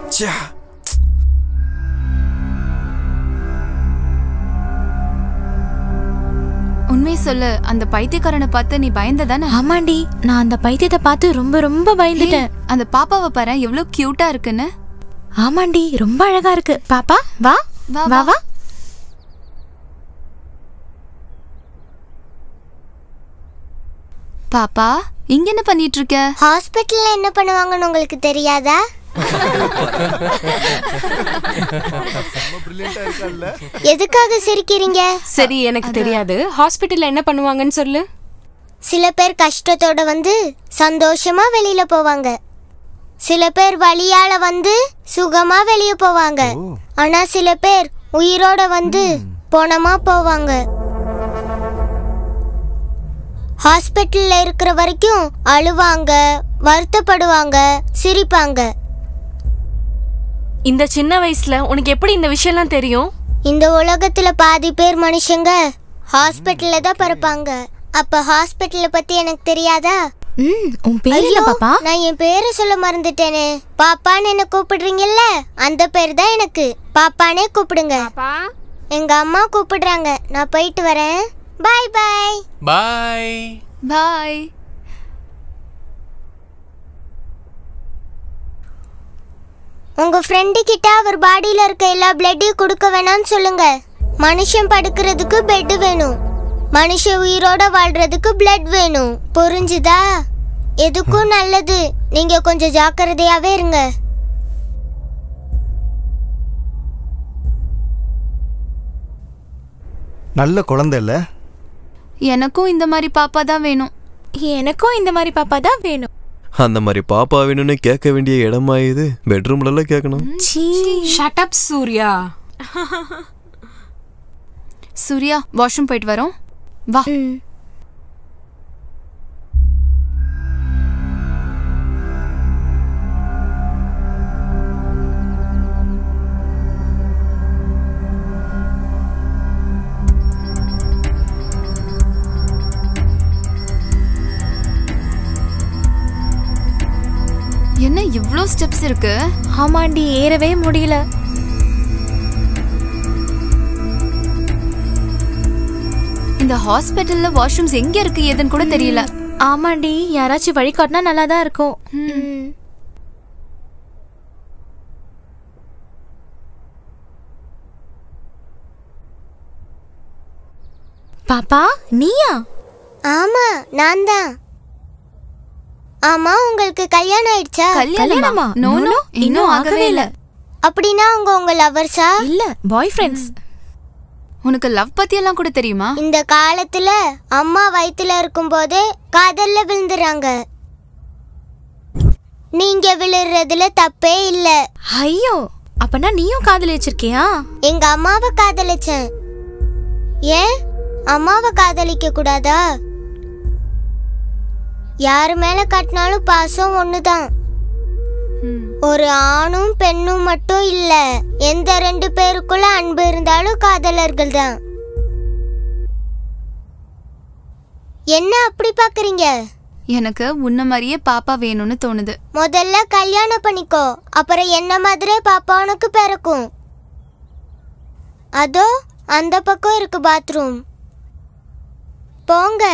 உண்மை சொல்லு, அந்த பைத்தியக்காரனை பார்த்து நீ பயந்ததானே? ஆமாண்டி, நான் அந்த பைத்தியத்தை பார்த்து ரொம்ப ரொம்ப பயந்துட்டேன். அந்த பாப்பாவை பாரு எவ்வளவு கியூட்டா இருக்குன்னு. ஆமாண்டி, ரொம்ப அழகா இருக்கு. பாப்பா வா வா வா வா. பாப்பா, இங்க என்ன பண்ணிட்டு இருக்க? ஹாஸ்பிட்டல்ல என்ன பண்ணுவாங்கன்னு உங்களுக்கு தெரியாதா? எதுக்காக சிரிக்கிறீங்க? சரி, எனக்கு தெரியாது. ஹாஸ்பிட்டல்ல என்ன பண்ணுவாங்கன்னு சொல்லு. சில பேர் கஷ்டத்தோட வந்து சந்தோஷமா வெளியில போவாங்க. சில பேர் வலியால வந்து சுகமா வெளிய போவாங்க. ஆனா சில பேர் உயிரோட வந்து போனமா போவாங்க. ஹாஸ்பிட்டல்ல இருக்கிற வரைக்கும் அழுவாங்க, வருத்தப்படுவாங்க, சிரிப்பாங்க. இந்த சின்ன வயசுல உனக்கு எப்படி இந்த விஷயம்லாம் தெரியும்? இந்த உலகத்துல பாதி பேர் மனுஷங்க ஹாஸ்பிட்டல்ல தான் பிறப்பாங்க. அப்ப ஹாஸ்பிட்டலை பத்தி எனக்கு தெரியாதா? உன் பேர் என்ன பாப்பா? நான் என் பேரை சொல்ல மறந்துட்டேனே. பாப்பான்னு என்ன கூப்பிடுறீங்கல்ல, அந்த பேர் தான் எனக்கு. பாப்பானே கூப்பிடுங்க. எங்க அம்மா கூப்பிடுறாங்க, நான் போயிட்டு வரேன். பாய் பாய் பாய் பாய். உங்க ஃப்ரெண்டு கிட்ட அவர் பாடியில இருக்க எல்லா பிளட்டையும் கொடுக்க வேணாம்னு சொல்லுங்க. மனுஷன் படுக்கிறதுக்கு பெட் வேணும், மனுஷன் உயிரோட வாழ்றதுக்கு பிளட் வேணும். புரிஞ்சுதா? எதுக்கும் நல்லது. நீங்க கொஞ்சம் ஜாக்கிரதையாவே இருங்க. நல்ல குழந்தை இல்ல? எனக்கும் இந்த மாதிரி பாப்பா தான் வேணும். எனக்கும் இந்த மாதிரி பாப்பா தான் வேணும். அந்த மாதிரி பாப்பா வேணும்னு கேட்க வேண்டிய இடமா இது? பெட்ரூம்ல எல்லாம் கேட்கணும். Shut up Surya. Surya, washroom போயிட்டு வரோம், வா. என்ன இவ்ளோ ஸ்டெப்ஸ் இருக்கு? ஆமாண்டி, ஏறவே முடியல. இந்த ஹாஸ்பிட்டல்ல வாஷ்ரூம்ஸ் எங்க இருக்கு ஏதுன்னு கூட தெரியல. ஆமாண்டி, யாராச்சும் வழி காட்டினா நல்லா தான் இருக்கும். பாப்பா, நீயா? ஆமா, நான் தான். ஆமா, உங்களுக்கு கல்யாணம் ஆயிடுச்சா? கல்யாணமா? நோ நோ, இன்னும் ஆகவே இல்ல. அப்படினா உங்க லவர்ஸா? இல்ல, பாய் ஃப்ரெண்ட்ஸ். உனக்கு லவ் பத்தி எல்லாம் கூட தெரியுமா? இந்த காலத்துல அம்மா வயித்துல இருக்கும்போதே காதல்ல விழுந்துறாங்க. நீங்க விழுறதுல தப்பே இல்ல. ஐயோ, அப்பனா நீயும் காதலிச்சிருக்கியா? எங்க அம்மாவை காதலிச்சேன். ஏன் அம்மாவை காதலிக்க கூடாதா? யாரு மேல கட்டினாலும் பாசம் ஒண்ணுதான். ஒரு ஆணும் பெண்ணும் மட்டும் இல்ல, எந்த ரெண்டு பேருக்குள்ள அன்பு இருந்தாலும் காதலர்கள் தான். என்ன அப்படி பாக்குறீங்க? எனக்கு உன்ன மாதிரியே பாப்பா வேணும்னு தோணுது. முதல்ல கல்யாணம் பண்ணிக்கோ, அப்புறம் என்ன மாதிரியே பாப்பா உனக்கு பிறக்கும். அதோ அந்த பக்கம் இருக்கு பாத்ரூம், போங்க.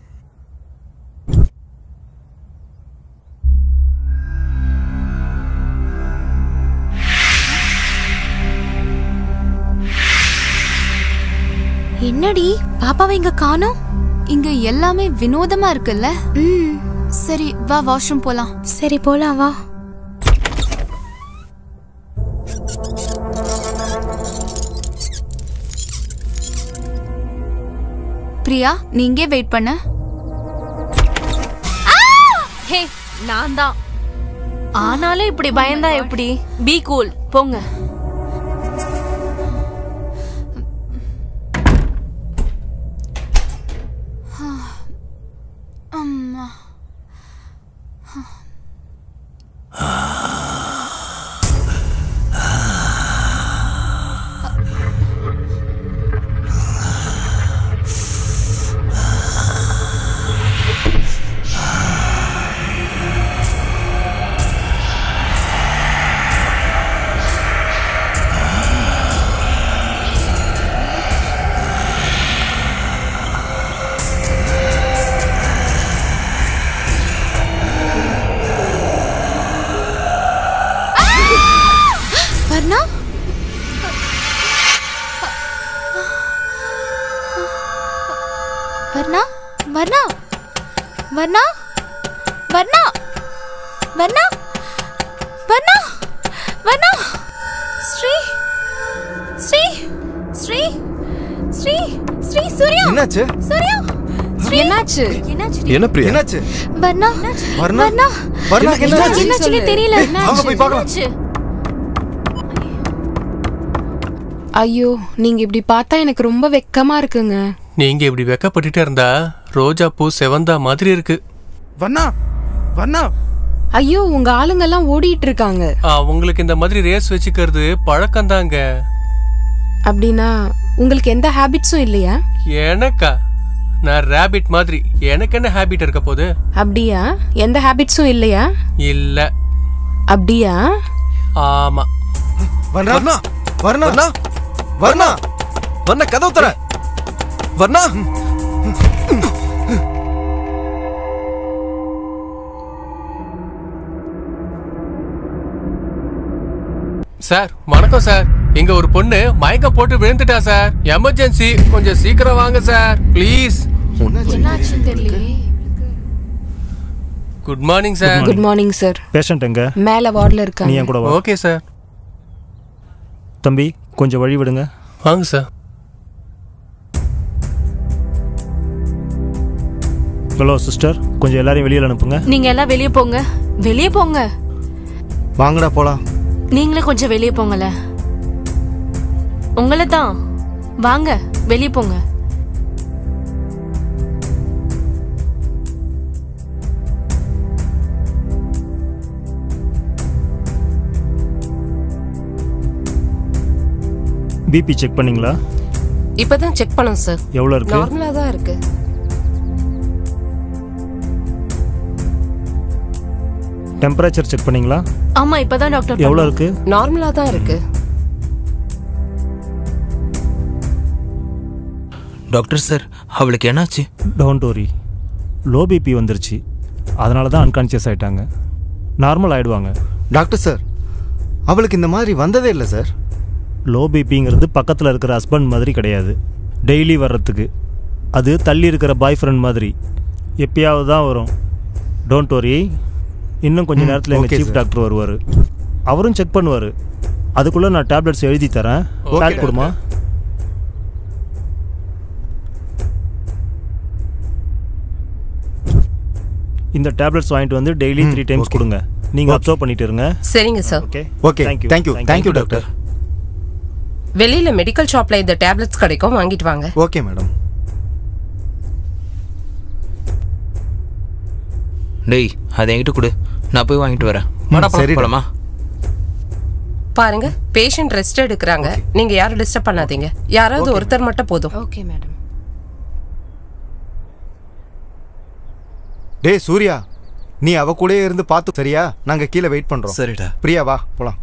என்னடி பாப்பாவை இங்க காணோம்? இங்க எல்லாமே வினோதமா இருக்குல்ல? சரி வா, வாஷ்ரூம் போலாம். சரி போலாம், வா. பிரியா, நீ இங்கே வெயிட் பண்ண. ஹே, நான் தான். ஆனாலும் இப்படி பயந்தா எப்படி? பி கூல், போங்க. வர்ணா வர்ணா வர்ணா வர்ணா வர்ணா வர்ணா வர்ணா ஸ்ரீ ஸ்ரீ ஸ்ரீ ஸ்ரீ ஸ்ரீ சூர்யா என்னாச்சு? சூர்யா என்னாச்சு? என்ன பிரியா? என்னாச்சு? வர்ணா வர்ணா வர்ணா வர்ணா என்னாச்சு? என்னாச்சுன்னு தெரியல. வாங்க போய் பார்க்கலாம். ஐயோ நீங்க இப்படி பார்த்தா எனக்கு ரொம்ப வெக்கமா இருக்குங்க. நீங்க இப்படி வெக்கப்பட்டுட்டே இருந்தா ரோஜா பூ செவந்தா மாதிரி இருக்கு. வண்ணா வண்ணா ஐயோ உங்க ஆளுங்க எல்லாம் ஓடிட்டு இருக்காங்க. உங்களுக்கு இந்த மாதிரி ரேஸ் வச்சுக்கிறது பழக்கம் தாங்க. அப்படின்னா உங்களுக்கு எந்த ஹாபிட்ஸும் இல்லையா? எனக்கா? நான் ரேபிட் மாதிரி, எனக்கு என்ன ஹாபிட் இருக்க போகுது? அப்படியா? எந்த ஹாபிட்ஸும் இல்லையா? இல்ல. அப்படியா? ஆமா. வர்ணா வர்ணா வர்ணா வர்ணா வர்ணா கதவு தர. வர்ணா சார் வணக்கம் சார். இங்க ஒரு பொண்ணு மயக்கம் போட்டு விழுந்துட்டா சார். எமர்ஜென்சி, கொஞ்சம் சீக்கிரம் வாங்க சார் ப்ளீஸ். என்னாச்சுன்னு தெரியலையே. Good morning sir. Good morning sir. Patient எங்க? மேல வார்டுல இருக்காங்க. நீ என் கூட வா. Okay sir. தம்பி கொஞ்சம் வழி விடுங்க. வாங்க சார். ஹலோ சிஸ்டர், கொஞ்சம் எல்லாரையும் வெளியில அனுப்புங்க. நீங்க எல்லாம் வெளியே போங்க, வெளியே போங்க. வாங்கடா போலாம். நீங்களே கொஞ்சம் வெளியே போங்கல. உங்களை தான். வாங்க வெளியே போங்க. பிபி செக் பண்ணீங்களா? இப்பதான் செக் பண்ணோம் சார். எவ்வளவு இருக்கு? நார்மலா தான் இருக்கு. டெம்பரேச்சர் செக் பண்ணீங்களா? ஆமா இப்பதான் டாக்டர். எவ்வளவு இருக்கு? நார்மலா தான் இருக்கு. டாக்டர் சார் அவளுக்கு என்னாச்சு? டோன்ட் வரி, லோ பிபி வந்துருச்சு, அதனால தான் அன்கான்சியஸ் ஆயிட்டாங்க. நார்மல் ஆயிடுவாங்க. டாக்டர் சார் அவளுக்கு இந்த மாதிரி வந்ததே இல்லை சார். லோ பிபிங்கிறது பக்கத்தில் இருக்கிற ஹஸ்பண்ட் மாதிரி கிடையாது, டெய்லி வர்றதுக்கு. அது தள்ளி இருக்கிற பாய் ஃப்ரெண்ட் மாதிரி, எப்பயாவது தான் வரும். டோன்ட் வரி, இன்னும் கொஞ்சம் நேரத்தில் எங்கள் சீஃப் டாக்டர் வருவார், அவரும் செக் பண்ணுவார். அதுக்குள்ளே நான் டேப்லெட்ஸ் எழுதி தரேன், பேக் கொடுமா. இந்த டேப்லெட்ஸ் வாங்கிட்டு வந்து டெய்லி 3 டைம்ஸ் கொடுங்க. நீங்கள் அப்சர்வ் பண்ணிட்டு இருங்க. சரிங்க sir. Okay okay thank you doctor. வெளியில மெடிக்கல் ஷாப்ல இந்த டேப்லெட்ஸ் கிடைக்கும், வாங்கிட்டு வாங்க. Okay madam. டேய் அதை என்கிட்ட கொடு, நான் போய் வாங்கிட்டு வரேன். சரி போலாமா? பாருங்க பேஷண்ட் ரெஸ்ட் எடுக்கிறாங்க, நீங்க யாரும் டிஸ்டர்ப் பண்ணாதீங்க. யாராவது ஒருத்தர் மட்டும் போதும். Okay madam. டேய் சூர்யா, நீ அவ கூடயே இருந்து பார்த்து சரியா? நாங்க கீழே வெயிட் பண்றோம். சரிடா. பிரியா வா போலாம்.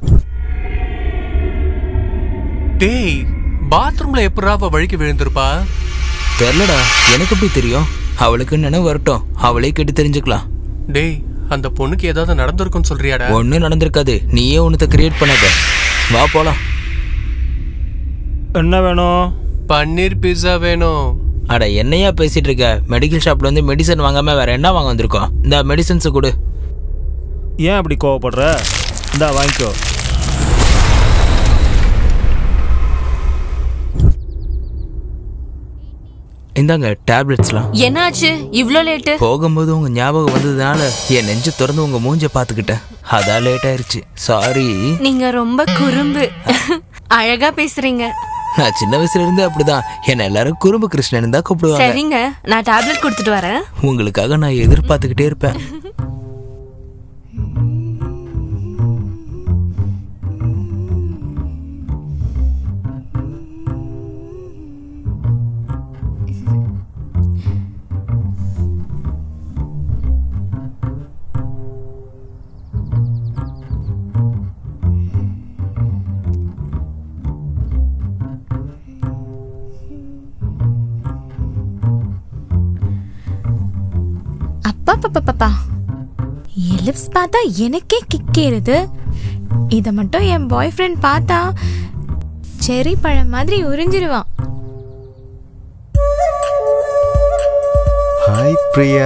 டேய் பாத்ரூம்ல எப்பறா அவ வழிக்கு விழுந்திருப்பா? தெரியலடா, எனக்கு எப்படி தெரியும்? அவளுக்கு நினைவு வரட்டும், அவளே கேட்டு தெரிஞ்சுக்கலாம். டேய் அந்த பொண்ணுக்கு ஏதாவது நடந்திருக்குன்னு சொல்றியாடா? ஒன்னும் நடந்திருக்காது, நீயே ஒன்னத்தை கிரியேட் பண்ணாத. வா போலாம். என்ன வேணும்? பன்னீர் பிஸா வேணும். அட என்னையா பேசிட்டு இருக்க? மெடிக்கல் ஷாப்ல வந்து மெடிசன் வாங்காம வேற என்ன வாங்க வந்திருக்கோம்? இந்த மெடிசன்ஸ் கொடு. ஏன் அப்படி கோவப்படுற? இந்தா வாங்கிக்கோ. இந்தாங்க டேப்லெட்ஸ்லாம். என்னாச்சு இவ்ளோ லேட்டு? போகும்போது உங்க ஞாபகம் வந்ததுனால என் நெஞ்சு திறந்து உங்க மூஞ்ச பாத்துக்கிட்டேன், அதான் லேட் ஆயிருச்சு. சாரி. நீங்க ரொம்ப குறும்பு. அழகா பேசுறீங்க. நான் சின்ன வயசுல இருந்து அப்படிதான், என்ன எல்லாரும் குறும்பு கிருஷ்ணன் தான் கூப்பிடுவாங்க. சரிங்க, நான் டேப்லெட் கொடுத்துட்டு வரேன். உங்களுக்காக நான் எதிர்பார்த்துக்கிட்டே இருப்பேன். அப்பா லிப்ஸ் பார்த்தா எனக்கே கிக்கேறுது. இதை மட்டும் என் பாய் ஃப்ரெண்ட் பார்த்தா செரி பழம் மாதிரி உறிஞ்சிருவான். ஹாய் பிரியா.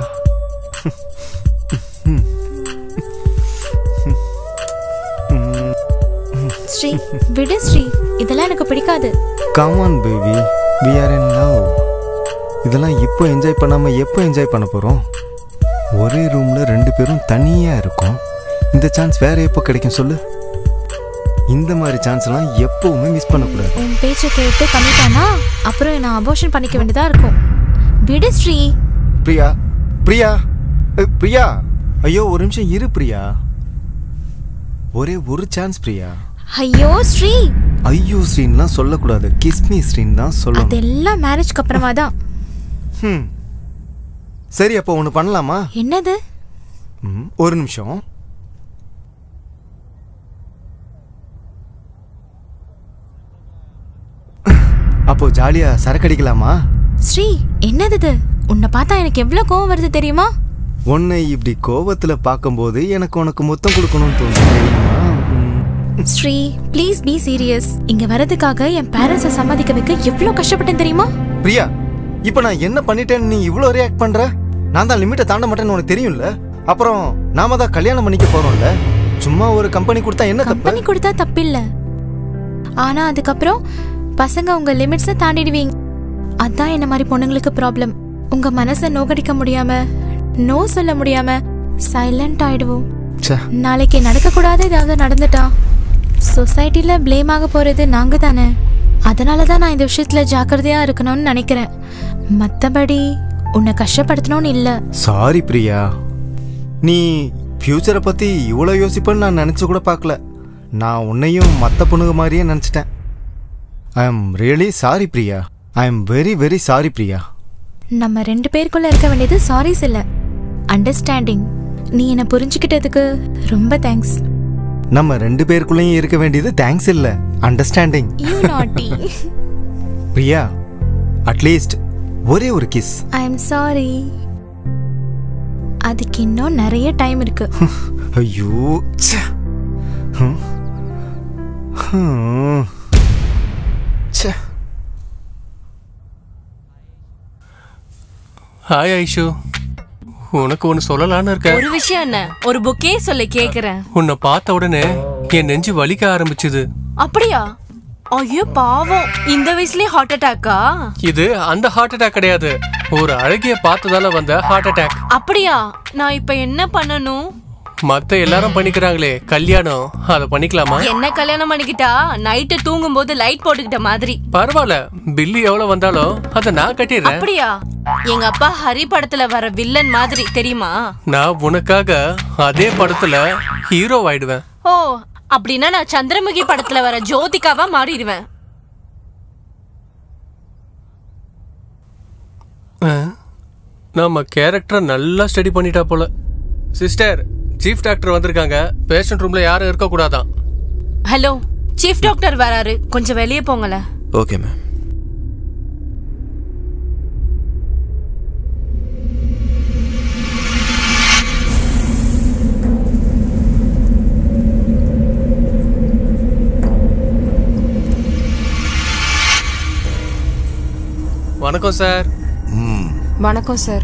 ஸ்ரீ விடு ஸ்ரீ, இதெல்லாம் எனக்கு பிடிக்காது. Come on baby, we are in love. இதெல்லாம் இப்போ என்ஜாய் பண்ணாம எப்போ என்ஜாய் பண்ண போறோம்? ஒரே ரூம்ல 2 பேரும் தனியா இருக்கோம். இந்த சான்ஸ் வேற எப்போ கிடைக்கும் சொல்லு? இந்த மாதிரி சான்ஸ்லாம் எப்பவுமே மிஸ் பண்ணக்கூடாது. உன் பேச்சை கேட்டு கம்மிட்டானா அப்புறம் நான் அபோர்ஷன் பண்ணிக்க வேண்டியதா இருக்கும். விடு ஸ்ரீ. பிரியா பிரியா பிரியா, ஐயோ ஒரு நிமிஷம் இரு பிரியா. ஒரே ஒரு சான்ஸ் பிரியா. ஐயோ ஸ்ரீ. ஐயோ ஸ்ரீன்லாம் சொல்லக்கூடாது, கிஸ் மீ ஸ்ரீன் தான் சொல்லணும். அதெல்லாம் மேரேஜ்க்கு அப்புறமா தான். சரி அப்போ ஒன்று பண்ணலாமா? என்னது? ஒரு நிமிஷம். அப்போ ஜாலியா சரக்கடிக்கலாமா? ஸ்ரீ என்னது? உன்னை பார்த்தா எனக்கு எவ்வளவு கோவம் வருது தெரியுமா? உன்னை இப்படி கோவத்துல பார்க்கும்போது எனக்கு உனக்கு முத்தம் கொடுக்கணும்னு தோணுது தெரியுமா? Sri please be serious. இங்க வரதுக்காக என் பேரண்ட்ஸை சம்மதிக்க வைக்க எவ்வளவு கஷ்டப்பட்டேன் தெரியுமா? பிரியா, இப்போ நான் என்ன பண்ணிட்டேன்னு நீ இவ்வளோ ரியாக்ட் பண்ற? நான் தான் லிமிட்டை தாண்ட மாட்டேன்னு உனக்கு தெரியும்ல. அப்புறம் நாம தான் கல்யாணம் பண்ணிக்க போறோம்ல. சும்மா ஒரு கம்பெனி கொடுத்தா என்ன தப்பு? கம்பெனி கொடுத்தா தப்பில்ல, ஆனா அதுக்கப்புறம் பசங்க உங்க லிமிட்ஸை தாண்டிடுவீங்க. அதான் என்ன மாதிரி பொண்ணுங்களுக்கு ப்ராப்ளம். உங்க மனசை நோகடிக்க முடியாம, நோ சொல்ல முடியாம சைலண்ட் ஆயிடுவோம். நாளைக்கு நடக்கக்கூடாது ஏதாவது நடந்துட்டா சொசைட்டில பிளேம் ஆக போறது நாங்க தானே. அதனாலதான் நான் இந்த விஷயத்துல ஜாக்கிரதையா இருக்கணும்னு நினைக்கிறேன். மத்தபடி உன்னை கஷ்டப்படுத்தணும்னு இல்ல. சாரி பிரியா, நீ ஃபியூச்சரை பத்தி இவ்வளோ யோசிப்பேன்னு நான் நினைச்சு கூட பார்க்கல. நான் உன்னையும் மற்ற பொண்ணுங்க மாதிரியே நினைச்சிட்டேன். I am really sorry Priya. I am very very sorry Priya. நம்ம 2 பேருக்குள்ள இருக்க வேண்டியது சாரிஸ் இல்ல, அண்டர்ஸ்டாண்டிங். நீ என்ன புரிஞ்சுக்கிட்டதுக்கு ரொம்ப தேங்க்ஸ். நம்ம 2 பேருக்குள்ளேயும் இருக்க வேண்டியது தேங்க்ஸ் இல்ல, அண்டர்ஸ்டாண்டிங். யூ நாட்டி. பிரியா, அட்லீஸ்ட் ஒரே ஒரு கிஸ். ஐ எம் சாரி, அதுக்கு இன்னும் நிறைய டைம் இருக்கு. ஐயோ ஹாய் ஐஷு, உனக்கு ஒன்று சொல்லலான்னு இருக்க. ஒரு விஷயம் என்ன, ஒரு புக்கே சொல்ல கேக்குறேன். உன்னை பார்த்த உடனே என் நெஞ்சு வலிக்க ஆரம்பிச்சுது. அப்படியா? ஐயோ பாவம், இந்த வயசுலயே ஹார்ட் அட்டாக்கா? இது அந்த ஹார்ட் அட்டாக் கிடையாது, ஒரு அழகிய பார்த்ததால வந்த ஹார்ட் அட்டாக். அப்படியா? நான் இப்ப என்ன பண்ணணும்? மத்த எல்லாரும் பண்ணிக்கிறாங்களே கல்யாணம், அத பண்ணிக்கலாமா? என்ன கல்யாணம் பண்ணிக்கிட்டா நைட்டு தூங்கும் போது லைட் போட்டுக்கிட்ட மாதிரி. பரவாயில்ல, பில்லு எவ்வளவு வந்தாலும் அத நான் கட்டிடுறேன். அப்படியா? எங்க அப்பா ஹரி படத்துல வர வில்லன் மாதிரி தெரியுமா? நான் உனக்காக அதே படத்துல ஹீரோ ஆயிடுவேன். ஓ, அப்படின்னா நான் சந்திரமுகி படத்துல வர ஜோதிகாவா மாறிடுவேன். நம்ம கேரக்டரை நல்லா ஸ்டடி பண்ணிட்டா போல. சிஸ்டர், சீஃப் டாக்டர் வந்திருக்காங்க, பேஷண்ட் ரூம்ல யாரும் இருக்க கூடாதான். ஹலோ, சீஃப் டாக்டர் வராரு, கொஞ்சம் வெளியே போங்களேன். Okay ma'am. வணக்கம் சார். வணக்கம் சார்.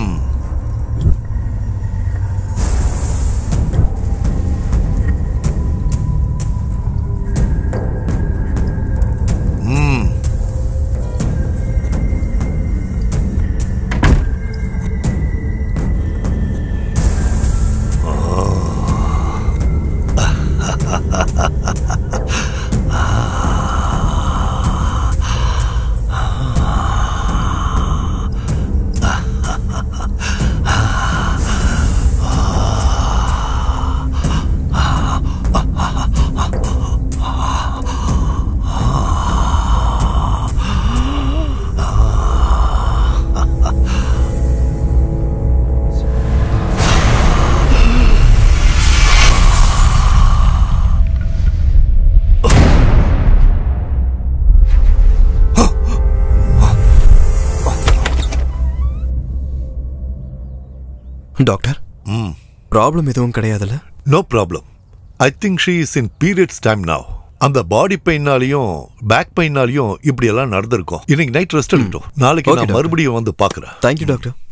டாக்டர், ப்ராப்ளம் எதுவும் கிடையாதுல்ல? No problem. I think she is in periods time now. அந்த பாடி பெயினாலையும் பேக் பெயினாலையும் இப்படி எல்லாம் நடந்திருக்கும். இன்னைக்கு நைட் ரெஸ்ட் எடுக்கட்டும், நாளைக்கு நான் மறுபடியும் வந்து பார்க்குறேன். Thank you doctor.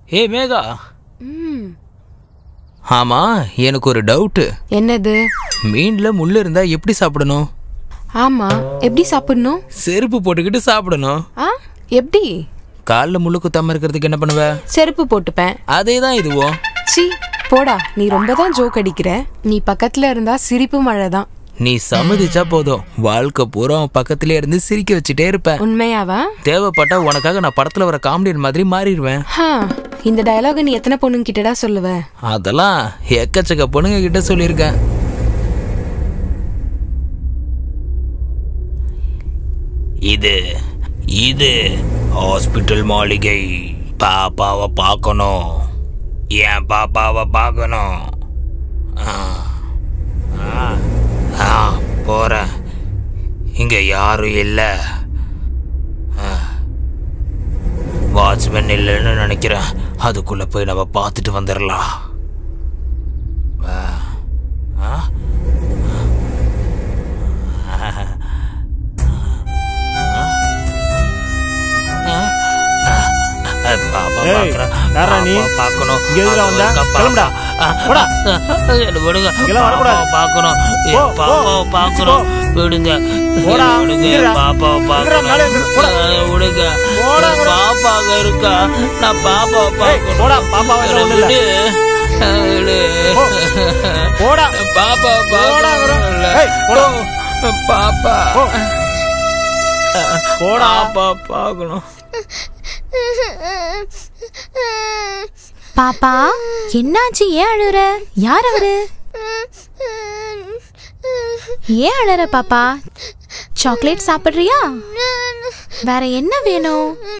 ஏ மேகா. ஆமா, எனக்கு ஒரு டவுட்டு. என்னது? மீன்ல முள்ளு இருந்தா எப்படி சாப்பிடணும்? ஆமா, எப்படி சாப்பிடணும்? செருப்பு போட்டுக்கிட்டு சாப்பிடணும். எப்படி? காலில் முள்ளு குத்தாம இருக்கிறதுக்கு என்ன பண்ணுவ? செருப்பு போட்டுப்பேன். அதே தான் இதுவும். சி போடா, நீ ரொம்ப தான் ஜோக் அடிக்கிற. நீ பக்கத்துல இருந்தா சிரிப்பு மழை தான். நீ சம்மதிச்சா போதும், வாழ்க்கை பூரா பக்கத்திலே இருந்து சிரிக்க வச்சுட்டே இருப்ப. உண்மையாவா? தேவைப்பட்டா உனக்காக நான் படத்துல வர காமெடியன் மாதிரி மாறிடுவேன். இந்த டயலாக நீ எத்தனை பொண்ணுங்க கிட்டடா சொல்லுவ? அதெல்லாம் எக்கச்சக்க பொண்ணுங்க கிட்ட சொல்லியிருக்கேன். இது இது ஹாஸ்பிட்டல் மாளிகை. பாப்பாவை பார்க்கணும். ஏன் பாப்பாவை பார்க்கணும்? போறேன். இங்க யாரும் இல்லை. வாட்ச்மேன் இல்லைன்னு நினைக்கிறேன். அதுக்குள்ள போய் நம்ம பார்த்துட்டு வந்துடலாம். விடுங்க, பாப்பாக இருக்கா? நான் பாப்பாவை பார்க்கணும். பாப்பா என்னாச்சு? ஏன் அழுற? யார் அவரு? ஏன் அழற பாப்பா? சாக்லேட் சாப்பிடுறியா? வேற என்ன வேணும்?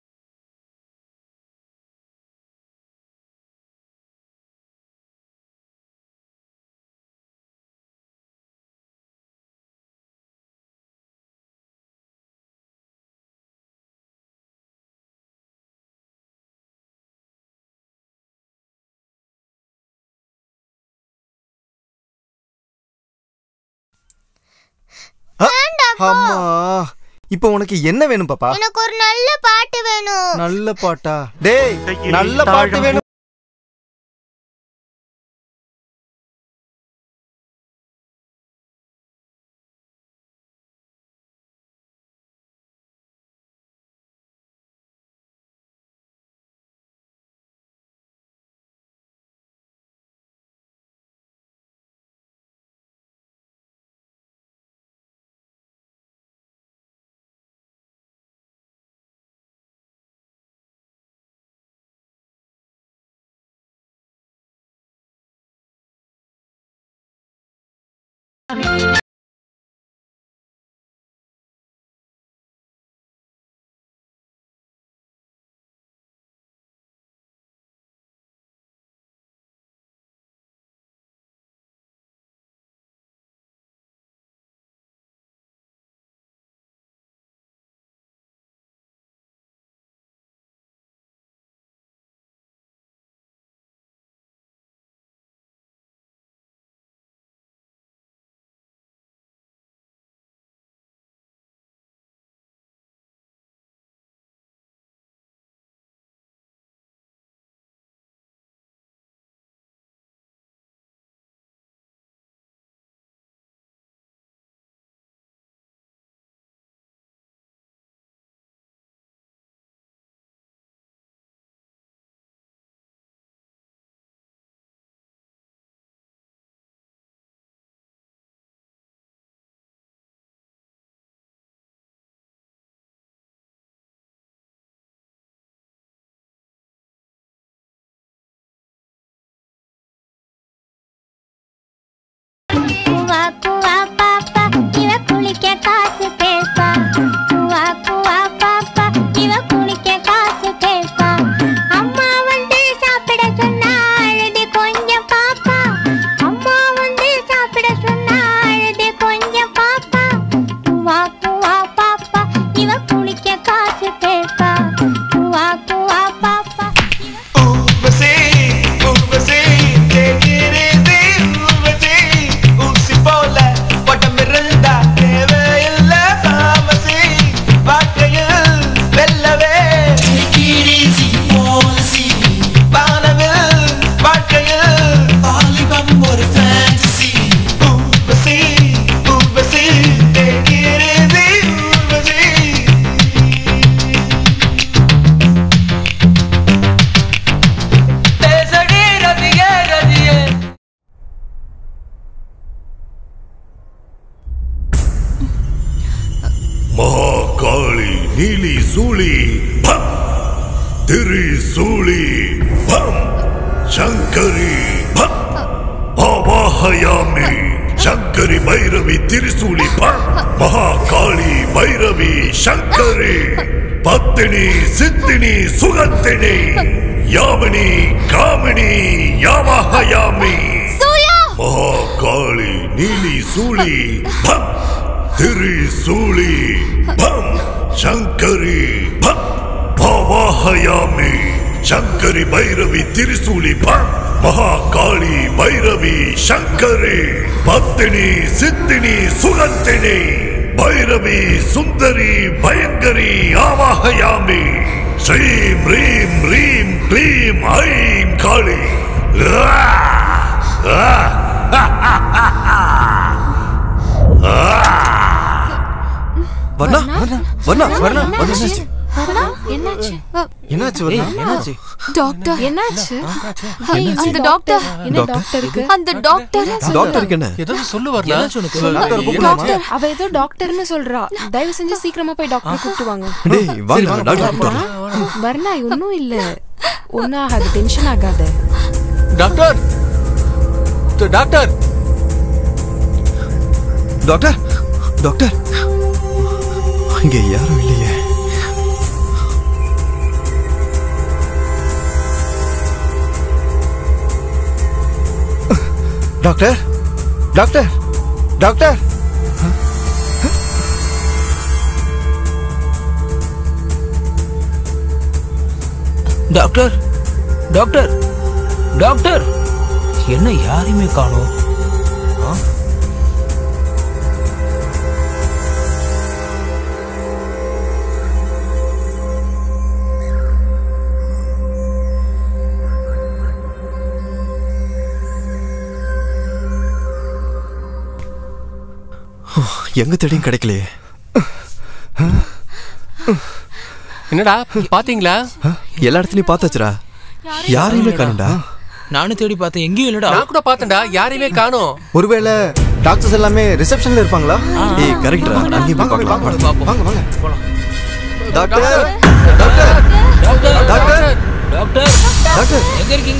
அம்மா, இப்போ உனக்கு என்ன வேணும் பாப்பா? எனக்கு ஒரு நல்ல பாட்டு வேணும். நல்ல பாட்டா? டேய், நல்ல பாட்டு வேணும். திரிசூலி பம் திரிசூலி பம் சங்கரி பம் ஆவாஹயாமி சங்கரி பைரவி திரிசூலி பம் மகாகாளி பைரவி சங்கரி பத்தினி சித்தினி சுகத்தினி யாமினி காமினி யாவாஹயாமி மகாகாளி நீலி சூலி பம் திரிசூலி பம் சங்கரி பம் ஆவாஹயாமி சங்கரி பைரவி திரிசூலி பம் மகாகாளி பைரவி சங்கரி பத்தினி சித்தினி சுகந்தினி பைரவி சுந்தரி பயங்கரி ஆவாஹயாமி ஸ்ரீம் ரீம் ரீம் க்ளீம் ஐம் காளி வர்ணா வர்ணா வர்ணா என்னாச்சு என்னாச்சு வர்ணா என்னாச்சு டாக்டர் என்னாச்சு என்னாச்சு? அந்த டாக்டர் என்ன டாக்டருக்கு அந்த டாக்டர் டாக்டருக்கு என்ன ஏதாவது சொல்லு வர்ணா டாக்டர் அவ ஏதோ டாக்டர்னு சொல்றா தயவு செஞ்சு சீக்கிரமா போய் டாக்டர் கூப்பிட்டு வாங்க டேய் வாங்க டாக்டர் கூப்பிட்டு வரலாம் வர்ணா ஒன்னும் இல்ல ஒன்னும் ஆகாது டென்ஷன் ஆகாத டாக்டர் டாக்டர் டாக்டர் டாக்டர் இங்க யாரும் இல்லையே doctor doctor doctor doctor doctor doctor என்ன யாரையுமே காணோம் எங்க தேடியும் கிடைக்கலையே என்னடா பாத்தீங்களா எல்லா இடத்துலயும் பார்த்தாச்சுடா யாரையுமே காணோம்டா நானும் தேடி பார்த்தேன் எங்கேயும் இல்லடா நான் கூட பார்த்தேன்டா யாரையுமே காணோம் ஒருவேளை டாக்டர்ஸ் எல்லாமே ரிசப்ஷன்ல இருப்பாங்களா ஏய் கரெக்ட்டா அங்கேயும் போய் பார்க்கலாம் வாங்க வாங்க போலாம் doctor doctor doctor doctor doctor எங்க இருக்கீங்க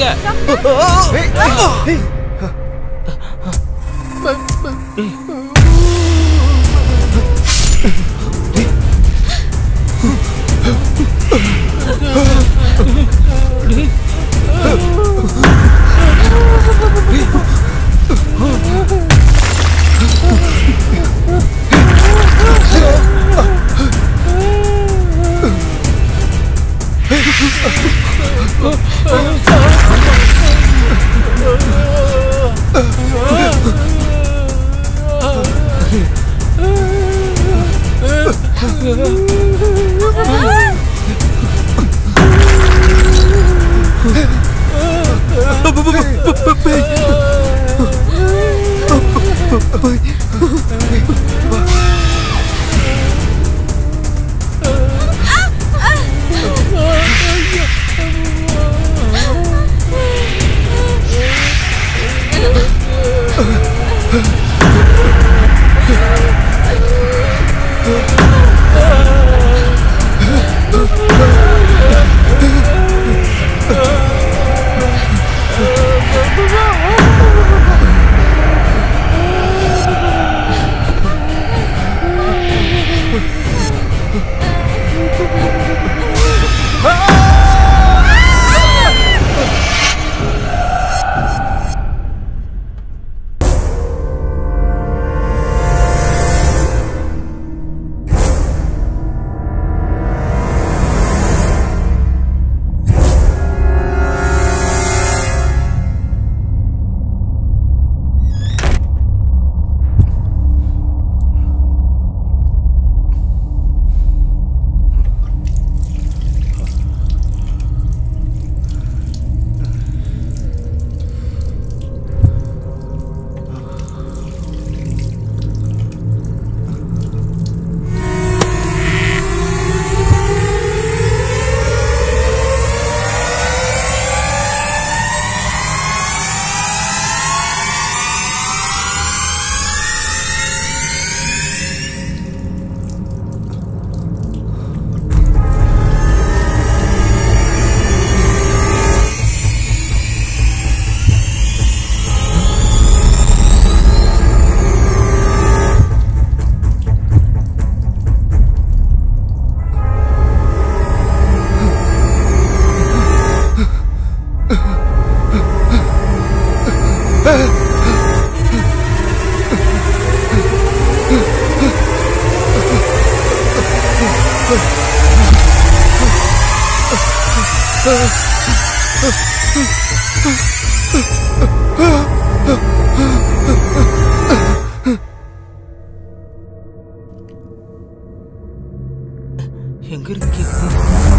எங்க இருந்து கேக்குது?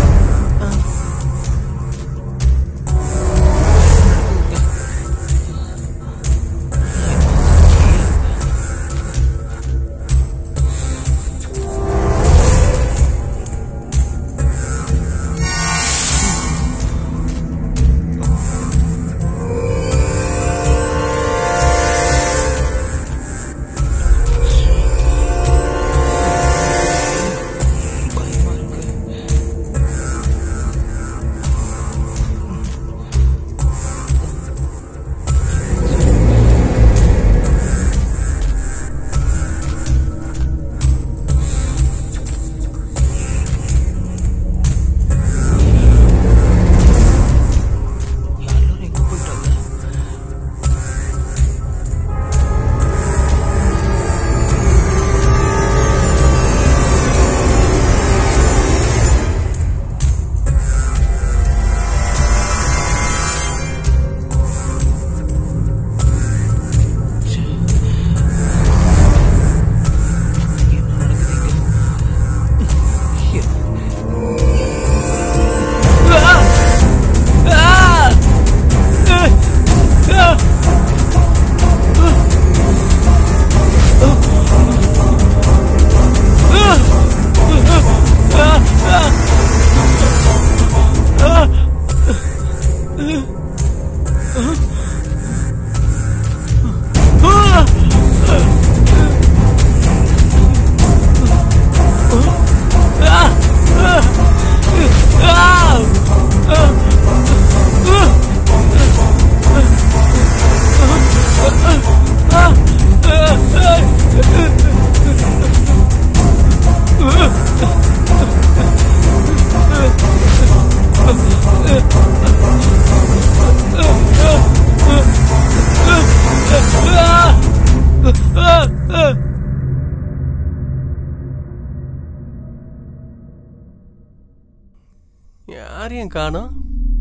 யாரையும் காணோம்.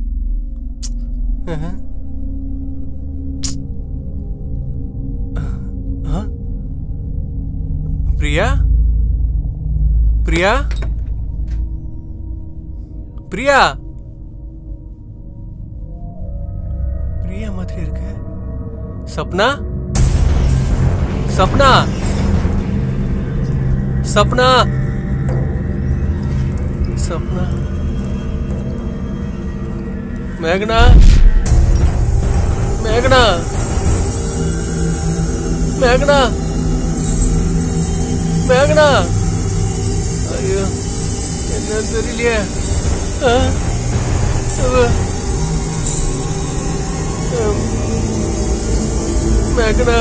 பிரியா, பிரியா, பிரியா, பிரியா மாதிரி இருக்கு. சப்னா, சப்னா, சப்னா, சப்னா, மேகனா, மேகனா, மேகனா, மேகனா. ஐயோ, என்ன தெரியலையே. மேகனா,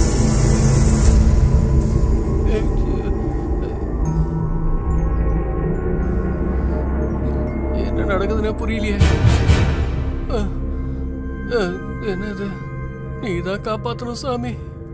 என்ன நடக்குதுன்னு புரியலையே. என்னது, நீதான் காப்பாத்தணும் சாமி.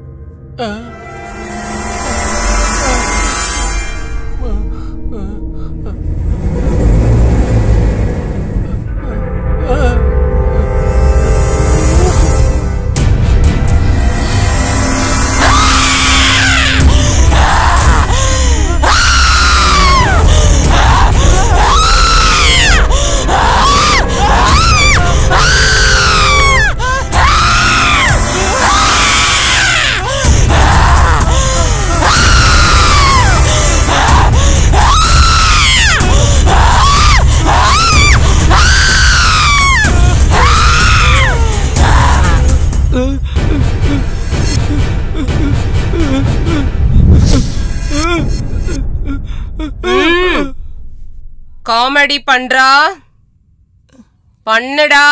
காமெடி பண்றா, பண்ணுடா.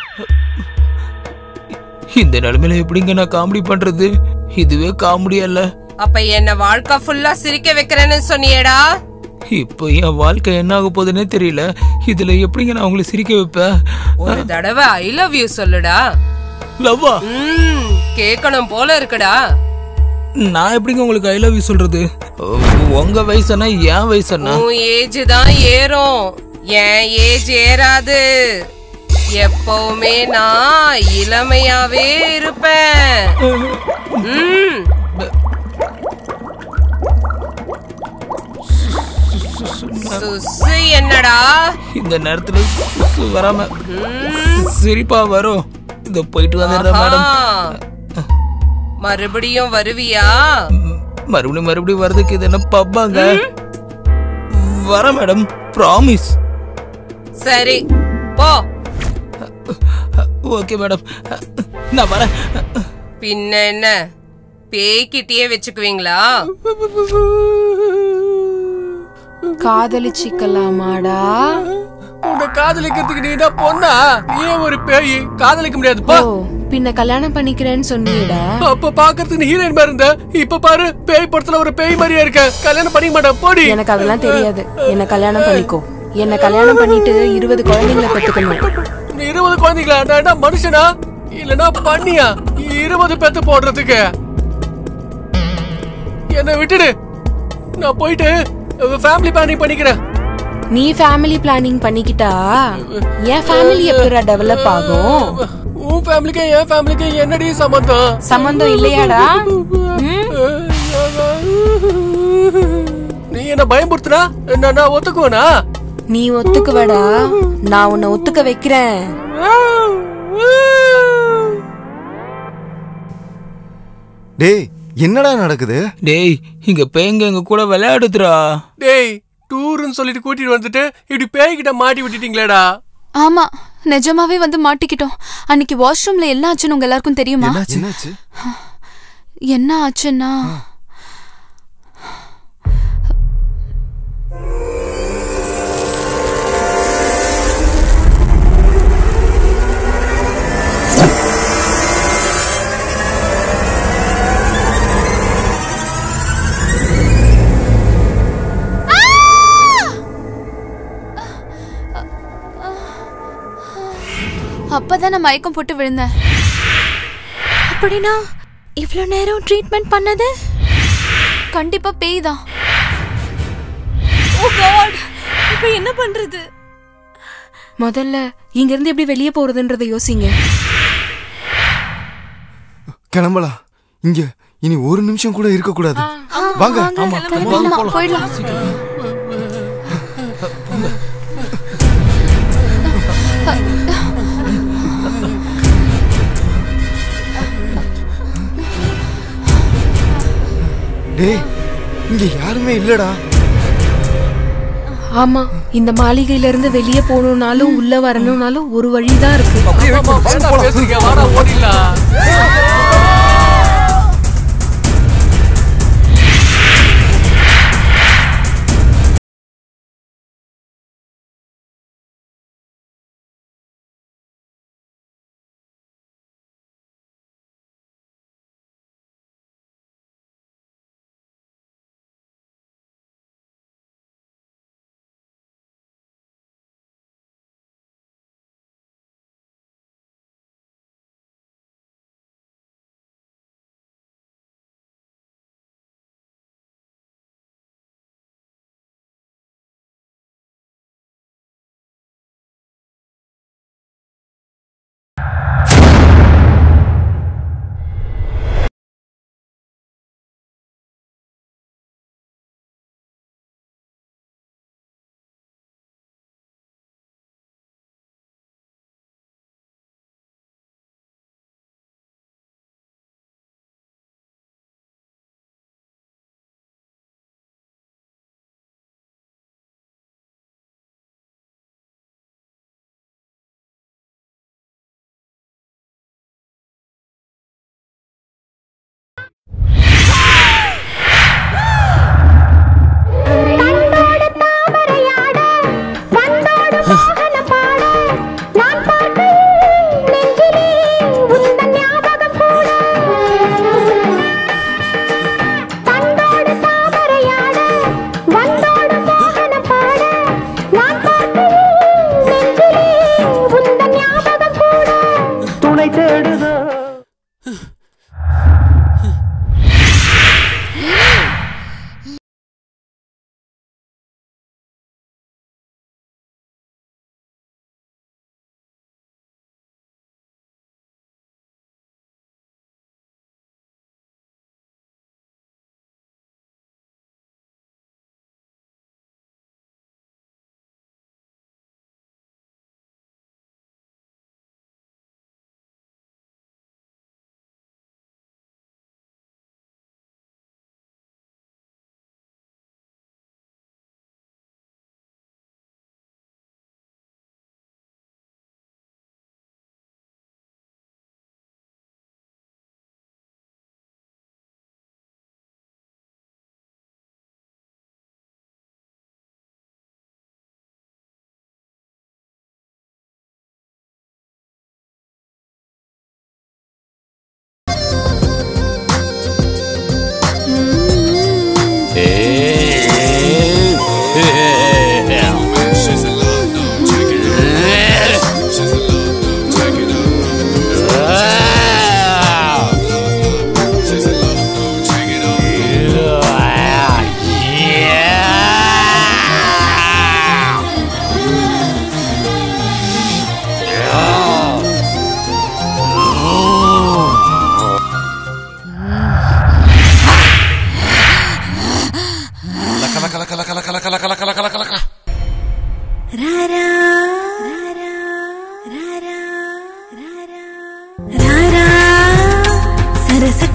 இந்த நிலைமையில எப்படிங்க நான் காமெடி பண்றது? இதுவே காமெடி அல்ல. அப்ப என்ன வாழ்க்கை ஃபுல்லா சிரிக்க வைக்கிறேன்னு சொன்னியேடா. இப்போ என் வாழ்க்கை என்ன ஆக போகுதுன்னே தெரியல. இதுல எப்படிங்க நான் உங்களை சிரிக்க வைப்பேன்? ஒரு தடவை ஐ லவ் யூ சொல்லுடா. லவ்வா? கேட்கணும் போல இருக்குடா. நான் எப்படிங்க உங்களுக்கு ஐ லவ் யூ சொல்றது? உங்க வயசுனா என் வயசுனா? உன் ஏஜ் தான் ஏறும், என் ஏஜ் ஏறாது. எப்பவுமே நான் இளமையாவே இருப்பேன். சுசு என்னடா இந்த நேரத்துல வராம சிரிப்பா வரும். இந்த போயிட்டு வந்துடுறேன் மேடம். மறுபடியும் வருவியா? மறுபடியும் வர்றதுக்கு இது என்ன பப்பாங்க? வர மேடம், ப்ராமிஸ். சரி போ. ஓகே மேடம், நான் வரேன். பின்ன என்ன, பேய்கிட்டயே வச்சுக்குவீங்களா? காதலிச்சிக்கலாமாடா? உன்னை காதலிக்கிறதுக்கு நீ என்ன பொண்ணா? ஏன் ஒரு பேய் காதலிக்க முடியாது? போ. பின்ன கல்யாணம் பண்ணிக்கிறேன்னு சொன்னீடா? அப்ப பாக்குறதுக்கு நீ ஹீரோயின் மாதிரி இருந்த, இப்ப பாரு பேய் படத்துல ஒரு பேய் மாதிரியா இருக்க. கல்யாணம் பண்ணிக்க மாட்டேன், போடி. எனக்கு அதெல்லாம் தெரியாது. என்ன கல்யாணம் பண்ணிக்கோ. என்ன கல்யாணம் பண்ணிட்டு 20 குழந்தைங்களை பெத்துக்கணும். 20 குழந்தைங்களா? நான் என்ன மனுஷனா இல்லனா பண்ணியா 20 பெத்து போடுறதுக்கு? என்ன விட்டுடு, நான் போயிட்டு ஃபேமிலி பிளானிங் பண்ணிக்கிறேன். நீ ஃபேமிலி பிளானிங் பண்ணிக்கிட்டா என் ஃபேமிலி எப்படிடா டெவலப் ஆகும்? உன் ஃபேமிலிக்கு என் ஃபேமிலிக்கு என்னடி சம்பந்தம்? சம்பந்தம் இல்லையாடா? நீ என்ன பயமுறுத்துனா? நான் ஒத்துக்குவேனா? நீ ஒத்துக்குவடா, நான் உன்னை ஒத்துக்க வைக்கிறேன். டேய் என்னடா நடக்குது? டேய் இங்க பேய்ங்க எங்க கூட விளையாடுதுடா. டேய் டூர்னு சொல்லிட்டு கூட்டிட்டு வந்துட்டு இப்படி பேய்கிட்ட மாட்டி விட்டுட்டீங்களேடா. ஆமா, நிஜமாவே வந்து மாட்டிக்கிட்டோம். அன்னைக்கு வாஷ்ரூம்ல என்ன ஆச்சுன்னு உங்க எல்லாருக்கும் தெரியுமா? என்ன ஆச்சுன்னா அப்பதான் நான் மயக்கம் போட்டு விழுந்தேன். அப்படின்னா இவ்ளோ நேரம் ட்ரீட்மெண்ட் பண்ணது கண்டிப்பா பேய் தான். ஓ காட், இப்போ என்ன பண்றது? முதல்ல இங்க இருந்து எப்படி வெளியே போறதுன்றதை யோசிங்க. கிளம்பலாம். இங்க இனி ஒரு நிமிஷம் கூட இருக்க கூடாது. வாங்க. போயிடலாம். டேய் இங்க யாருமே இல்லடா. ஆமா, இந்த மாளிகையில இருந்து வெளியே போகணும்னாலும் உள்ள வரணும்னாலும் ஒரு வழிதான் இருக்கு.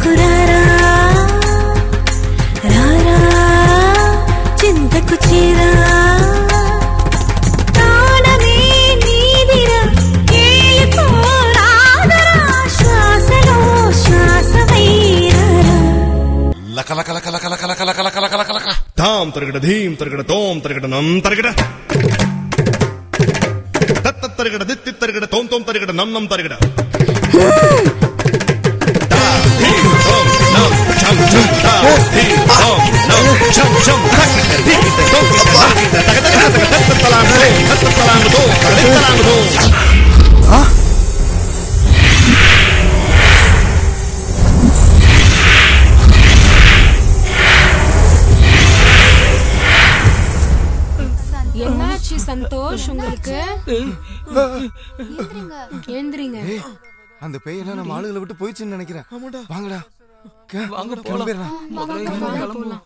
రారా రారా చింతకు చీరా ప్రాణమే నీదిరా ఏలుకో రాదరా శ్వాసలో శ్వాసవైరారా లక లక లక లక లక లక లక లక లక లక ధాం తరగడ ధీం తరగడ తోం తరగడ నం తరగడ తత్త తరగడ దిత్తి తరగడ తోం తోం తరగడ నం నం తరగడ దా ధీం తోం నం ఛం ఛం దా ధీం తోం నం ఛం ఛం తరగడ ధీం తోం తరగడ తగ తగ తగ తత్త తలాంగ దో తగడ తలాంగ దో என்னாச்சு சந்தோஷ் உங்களுக்கு ஏந்திரிங்க அந்த பேயெல்லாம் நம்ம ஆளுகளை விட்டு போயிடுச்சுன்னு நினைக்கிறேன். வாங்கடா வாங்க கிளம்பிடுறேன். போலாம்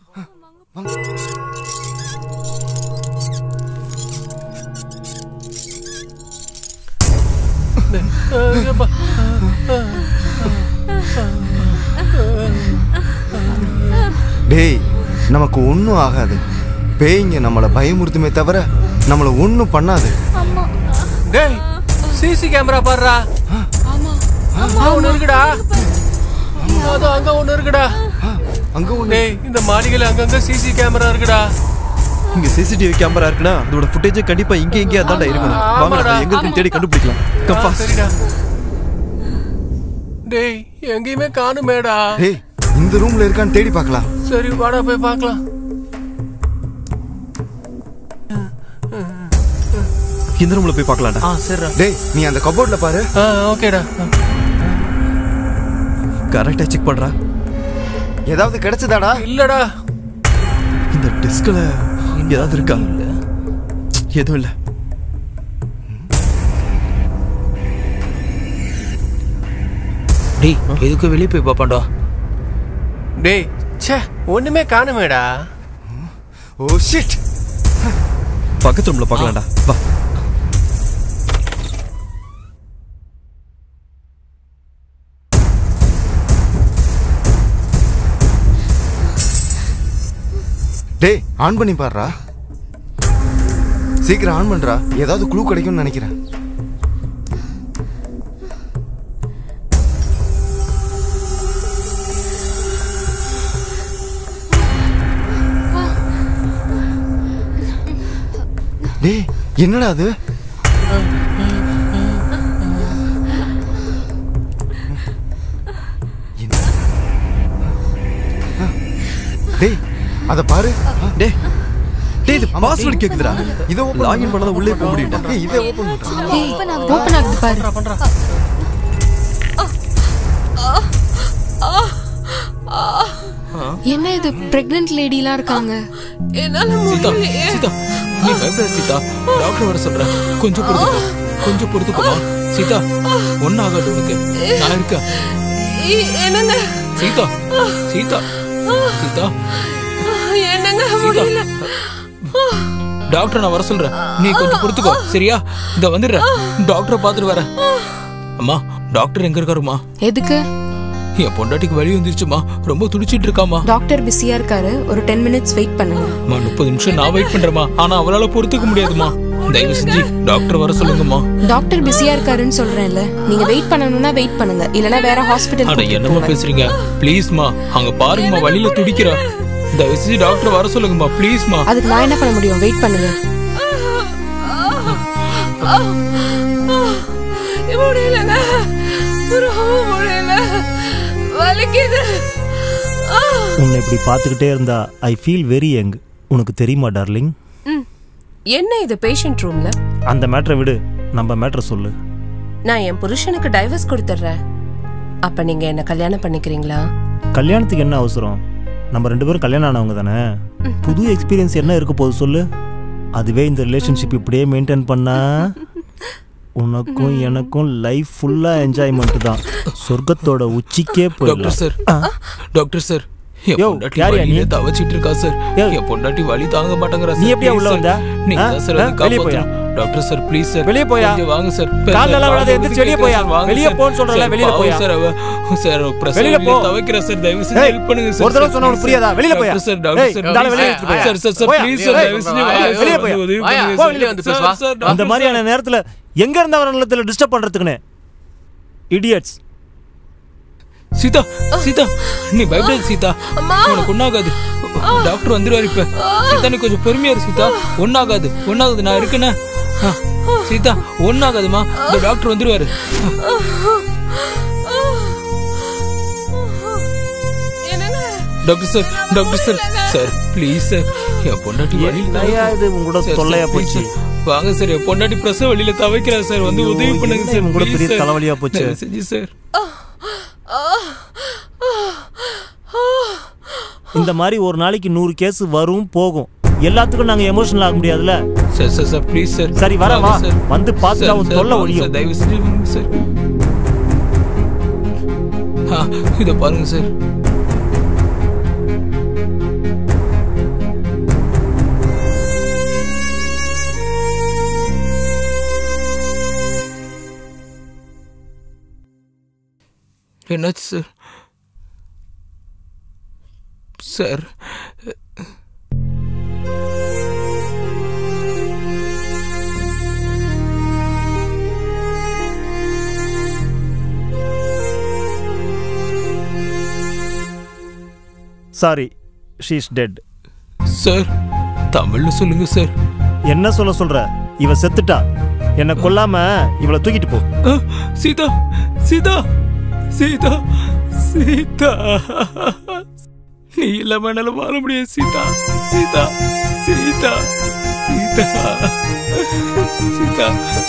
டேய் நமக்கு ஒன்றும் ஆகாது. பேய்ங்க நம்மளை பயமுறுத்துமே தவிர நம்மளை ஒன்றும் பண்ணாது. டேய் சிசி கேமரா பாருடா. ஆமா ஒன்னு இருக்குடா. அது அங்க ஒன்னு இருக்குடா. அங்க ஒன்னு. டேய் இந்த மாளிகையில அங்கங்க சிசி கேமரா இருக்குடா. இங்க சிசிடிவி கேமரா இருக்குனா அதோட ஃபுட்டேஜ் கண்டிப்பா இங்க எங்கயா தான்டா இருக்கணும். வாங்கடா எங்க இருக்குன்னு தேடி கண்டுபிடிக்கலாம். Come fast. சரிடா. டேய் எங்கேயுமே காணுமேடா. டேய் இந்த ரூம்ல இருக்கான்னு தேடி பார்க்கலாம். சரி வாடா போய் பார்க்கலாம். இந்த ரூம்ல போய் பார்க்கலாம்டா. சரிடா. டேய் நீ அந்த கபோர்ட்ல பாரு. ஓகேடா. கரெக்ட்டா செக் பண்றா. ஏதாவது கிடைச்சதாடா? இல்லடா. இந்த டிஸ்க்ல ஏதாவது இருக்கா? எதுவும் இல்ல. டேய் எதுக்கு வெளிய போய் பாப்பாண்டா? டேய் ச்சே ஒண்ணுமே காணுமேடா. Oh shit. பக்கத்து ரூம்ல பார்க்கலாம்டா. வா. டேய் ஆன் பண்ணி பாருடா. சீக்கிரம் ஆன் பண்றா. ஏதாவது க்ளூ கிடைக்கும்னு நினைக்கிறேன். டேய் என்னடா அது? டேய் அத பாரு. டேய் டேய் இது பாஸ்வேர்ட் கேக்குதுடா. இத லாகின் பண்ணாத உள்ளே போக முடியும்டா. டேய் இத ஓபன் பண்றா. ஓபன் ஆகுது பாரு. பண்றா. என்ன இது பிரெக்னன்ட் லேடிலாம் இருக்காங்க. என்னால சீதா முடியலையே. சீதா நீ பயப்படாத சீதா. டாக்டர் வர சொல்றேன். கொஞ்சம் பொறுத்துக்கோமா. சீதா ஒன்னும் ஆகாது உனக்கு. நான் இருக்கேன். என்னங்க சீதா சீதா சீதா என்னங்க முடியல. டாக்டர் நான் வர சொல்றேன். நீ கொஞ்சம் பொறுத்துக்கோ சரியா? இந்த வந்துடுறேன். டாக்டரை பார்த்துட்டு வரேன். அம்மா டாக்டர் எங்க இருக்காருமா? எதுக்கு? என் பொண்டாட்டிக்கு வலி வந்துருச்சுமா. ரொம்ப துடிச்சிட்டு இருக்காமா. டாக்டர் பிஸியா இருக்காரு. ஒரு 10 minutes வெயிட் பண்ணுங்க. 30 நிமிஷம் நான் வெயிட் பண்றேமா. ஆனா அவளால பொறுத்துக்க முடியாதுமா. தயவு செஞ்சு டாக்டர் வர சொல்லுங்கம்மா. டாக்டர் பிஸியா இருக்காருன்னு சொல்றேன்ல. நீங்க வெயிட் பண்ணனும்னா வெயிட் பண்ணுங்க. இல்லனா வேற ஹாஸ்பிடல் அட என்னமா பேசுறீங்க? ப்ளீஸ்மா அங்க பாருங்கம்மா வலியில துடிக்கிறா. தயவு செஞ்சு டாக்டர் வர சொல்லுங்கம்மா ப்ளீஸ்மா. அதுக்கு நான் என்ன பண்ண முடியும்? வெயிட் பண்ணுங்க. முடியலங்க. முடியல. வலிக்குது. உன்னை இப்படி பார்த்துக்கிட்டே இருந்தா ஐ ஃபீல் வெரி யங். உனக்கு தெரியுமா டார்லிங்? என்ன இது பேஷண்ட் ரூம்ல? அந்த மேட்டரை விடு, நம்ம மேட்டரை சொல்லு. நான் என் புருஷனுக்கு டைவர்ஸ் கொடுத்துறேன். அப்ப நீங்க என்ன கல்யாணம் பண்ணிக்கிறீங்களா? கல்யாணத்துக்கு என்ன அவசரம்? நம்ம 2 பேரும் கல்யாணம் ஆனவங்க தானே. புது எக்ஸ்பீரியன்ஸ் என்ன இருக்க போகுது சொல்லு. அதுவே இந்த ரிலேஷன்ஷிப் இப்படியே மெயின்டைன் பண்ணா உனக்கும் எனக்கும் லைஃப் ஃபுல்லா என்ஜாய்மெண்ட் தான். சொர்க்கத்தோட உச்சிக்கே போயிடலாம். டாக்டர் சார் என் பொண்டாட்டி வலியில தவச்சிட்டு இருக்கா சார். என் பொண்டாட்டி வலி தாங்க மாட்டேங்கறா சார். நீ எப்படியா உள்ள வந்த? நீங்க தான் சார் வந்து காப்பாத்தணும். Doctor sir please sir. வெளிய போயா? கொஞ்சம் வாங்க சார். கால்ல எல்லாம் விடாத, எந்திரச்சு வெளிய போயா. வெளிய போன்னு சொல்றல, வெளிய போயா. சார் பிரசவ தவக்கிற சார், தயவு செஞ்சு ஹெல்ப் பண்ணுங்க சார். ஒரு தடவை சொன்னா உனக்கு புரியாதா? வெளிய போயா. சார் டாக்டர் சார் இந்தால வெளிய எடுத்து போயா. சார் ப்ளீஸ் சார், தயவு செஞ்சு வெளிய போயா. போ வெளிய வந்து பேசு வா. அந்த மாதிரியான நேரத்துல எங்க இருந்த வரங்களத்துல டிஸ்டர்ப் பண்றதுக்குனே இடியட்ஸ். சீதா சீதா நீ பயப்படாத சீதா, உனக்கு ஒண்ணாகாது. டாக்டர் வந்துருவாரு இப்ப. சீதா நீ கொஞ்சம் பொறுமையா இரு சீதா. ஒண்ணாகாது நான் இருக்கேனே. சீதா ஒண்ணாகாதுமா, இந்த டாக்டர் வந்துருவாரு. Doctor sir sir please sir, என் பொண்டாட்டி வழியில இது உங்களோட தொல்லையா போச்சு. வாங்க சார், என் பொண்டாட்டி பிரசவ வழியில தவிக்கிறார் சார், வந்து உதவி பண்ணுங்க சார். உங்களோட பெரிய தலைவலியா போச்சு. செஞ்சு சார். இந்த மாதிரி ஒரு நாளைக்கு 100 கேஸ் வரும் போகும். எல்லாத்துக்கும் நாங்க எமோஷனல் ஆக முடியாதுல்ல. Sir sir please sir. சரி வர வா, வந்து பார்த்து அவன் தொல்லை ஒழியும். தயவு செஞ்சு சார். இத பாருங்க சார். என்னாச்சு sir? Sir sorry, she is dead. Sir தமிழ்ல சொல்லுங்க சார். என்ன சொல்ற? இவ செத்துட்டா. என்ன கொல்லாம இவளை தூக்கிட்டு போ. சீதா சீதா சீதா சீதா, நீ இல்லாம என்னால வாழ முடியாது சீதா. சீதா சீதா சீதா சீதா.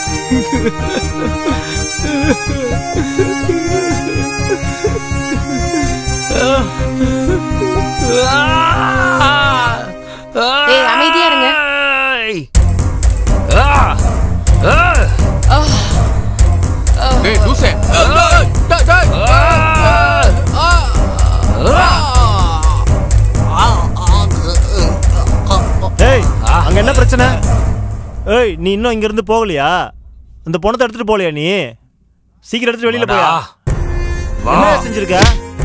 ஏய் அமைதியா இருங்க. ஏய் தூசே. ஏய் அங்க என்ன பிரச்சனை? ஏய் நீ இன்னும் இங்க இருந்து போகலையா? இந்த பணத்தை எடுத்துட்டு போகலையா நீ? சீக்கிரம் எடுத்துட்டு வெளியில போயா. என்ன செஞ்சிருக்க?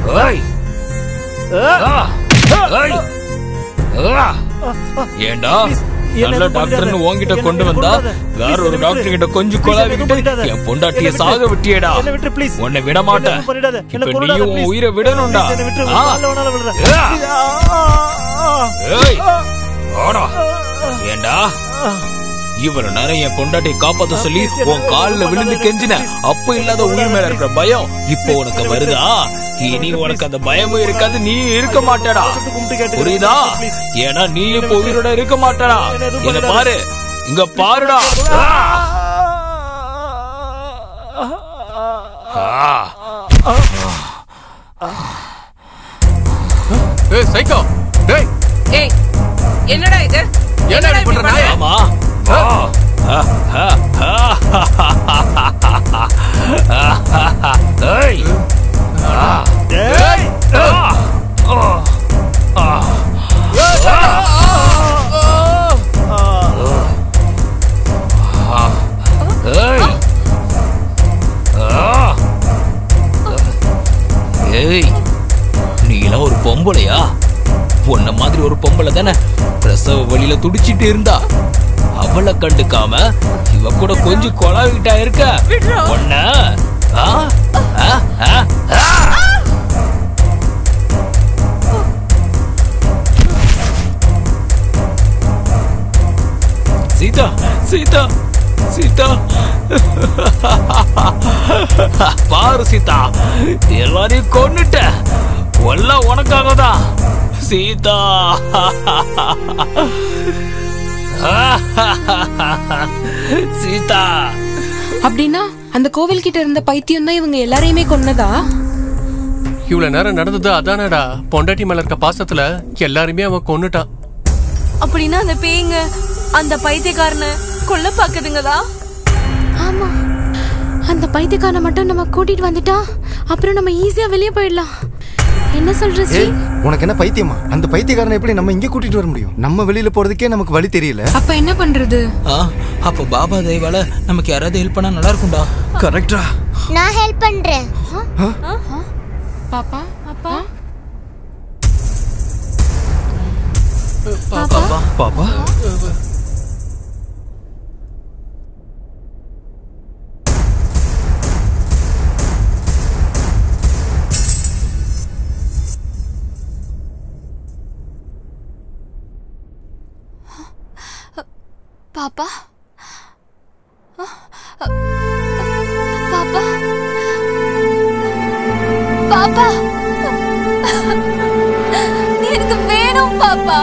ஏண்டா நல்ல டாக்டர்னு உன்கிட்ட கொண்டு வந்தா வேற ஒரு டாக்டர் கிட்ட கொஞ்சம் கொலாவிட்டு என் பொண்டாட்டிய சாக விட்டியேடா. உன்னை விட மாட்டேன். இப்ப நீயும் உன் உயிரை விடணும்டா. ஏண்டா இவ்வளவு நேரம் என் பொண்டாட்டியை காப்பாத்த சொல்லி உன் காலில் விழுந்து கெஞ்சின. அப்ப இல்லாத உயிர் மேல இருக்கிற பயம் இப்போ உனக்கு வருதா? இனி உனக்கு அந்த பயமும் இருக்காது, நீ இருக்க மாட்டடா. புரியுதா? ஏன்னா நீ இப்போ உயிரோட இருக்க மாட்டடா. என்ன பாரு, இங்க பாருடா. ஏய் சைக்கோ, டேய் ஏய் என்னடா இது? என்னடா பண்ற நாயே? ஆமா ஏய் ஏய் ஏய் நீலாம் ஒரு பொம்பளையா? உன்ன மாதிரி ஒரு பொம்பளை தானே பிரசவ வழியில துடிச்சிட்டு இருந்தா. அவளை கண்டுக்காம இவ கூட கொஞ்சம் கொலாவிட்டா இருக்க. ஒன்ன சீதா சீதா சீதா பாரு சீதா, எல்லாரையும் கொன்னுட்ட. எல்லாம் உனக்காக தான் சீதா. சீதா அப்படின்னா அந்த கோவில் கிட்ட இருந்த பைத்தியம் தான் இவங்க எல்லாரையுமே கொன்னதா? இவ்வளவு நேரம் நடந்தது அதானடா. பொண்டாட்டி மேல இருக்க பாசத்துல எல்லாருமே அவன் கொன்னுட்டான். அப்படின்னா அந்த பேய்ங்க அந்த பைத்தியக்காரனை கொல்ல பாக்குதுங்களா? ஆமா, அந்த பைத்தியக்காரனை மட்டும் நம்ம கூட்டிட்டு வந்துட்டா அப்புறம் நம்ம ஈஸியா வெளியே போயிடலாம். என்ன சொல்ற ஸ்ரீ? உனக்கு என்ன பைத்தியமா? அந்த பைத்தியக்காரனை எப்படி நம்ம இங்க கூட்டிட்டு வர முடியும்? நம்ம வெளியில போறதுக்கே நமக்கு வழி தெரியல. அப்ப என்ன பண்றது? அப்ப பாபா தயவால நமக்கு யாராவது ஹெல்ப் பண்ணா நல்லா இருக்கும்டா. கரெக்டா? நான் ஹெல்ப் பண்றேன். பாப்பா அப்பா பாப்பா பாப்பா பாப்பா பாப்பா பாப்பா நீ எனக்கு வேணும் பாப்பா.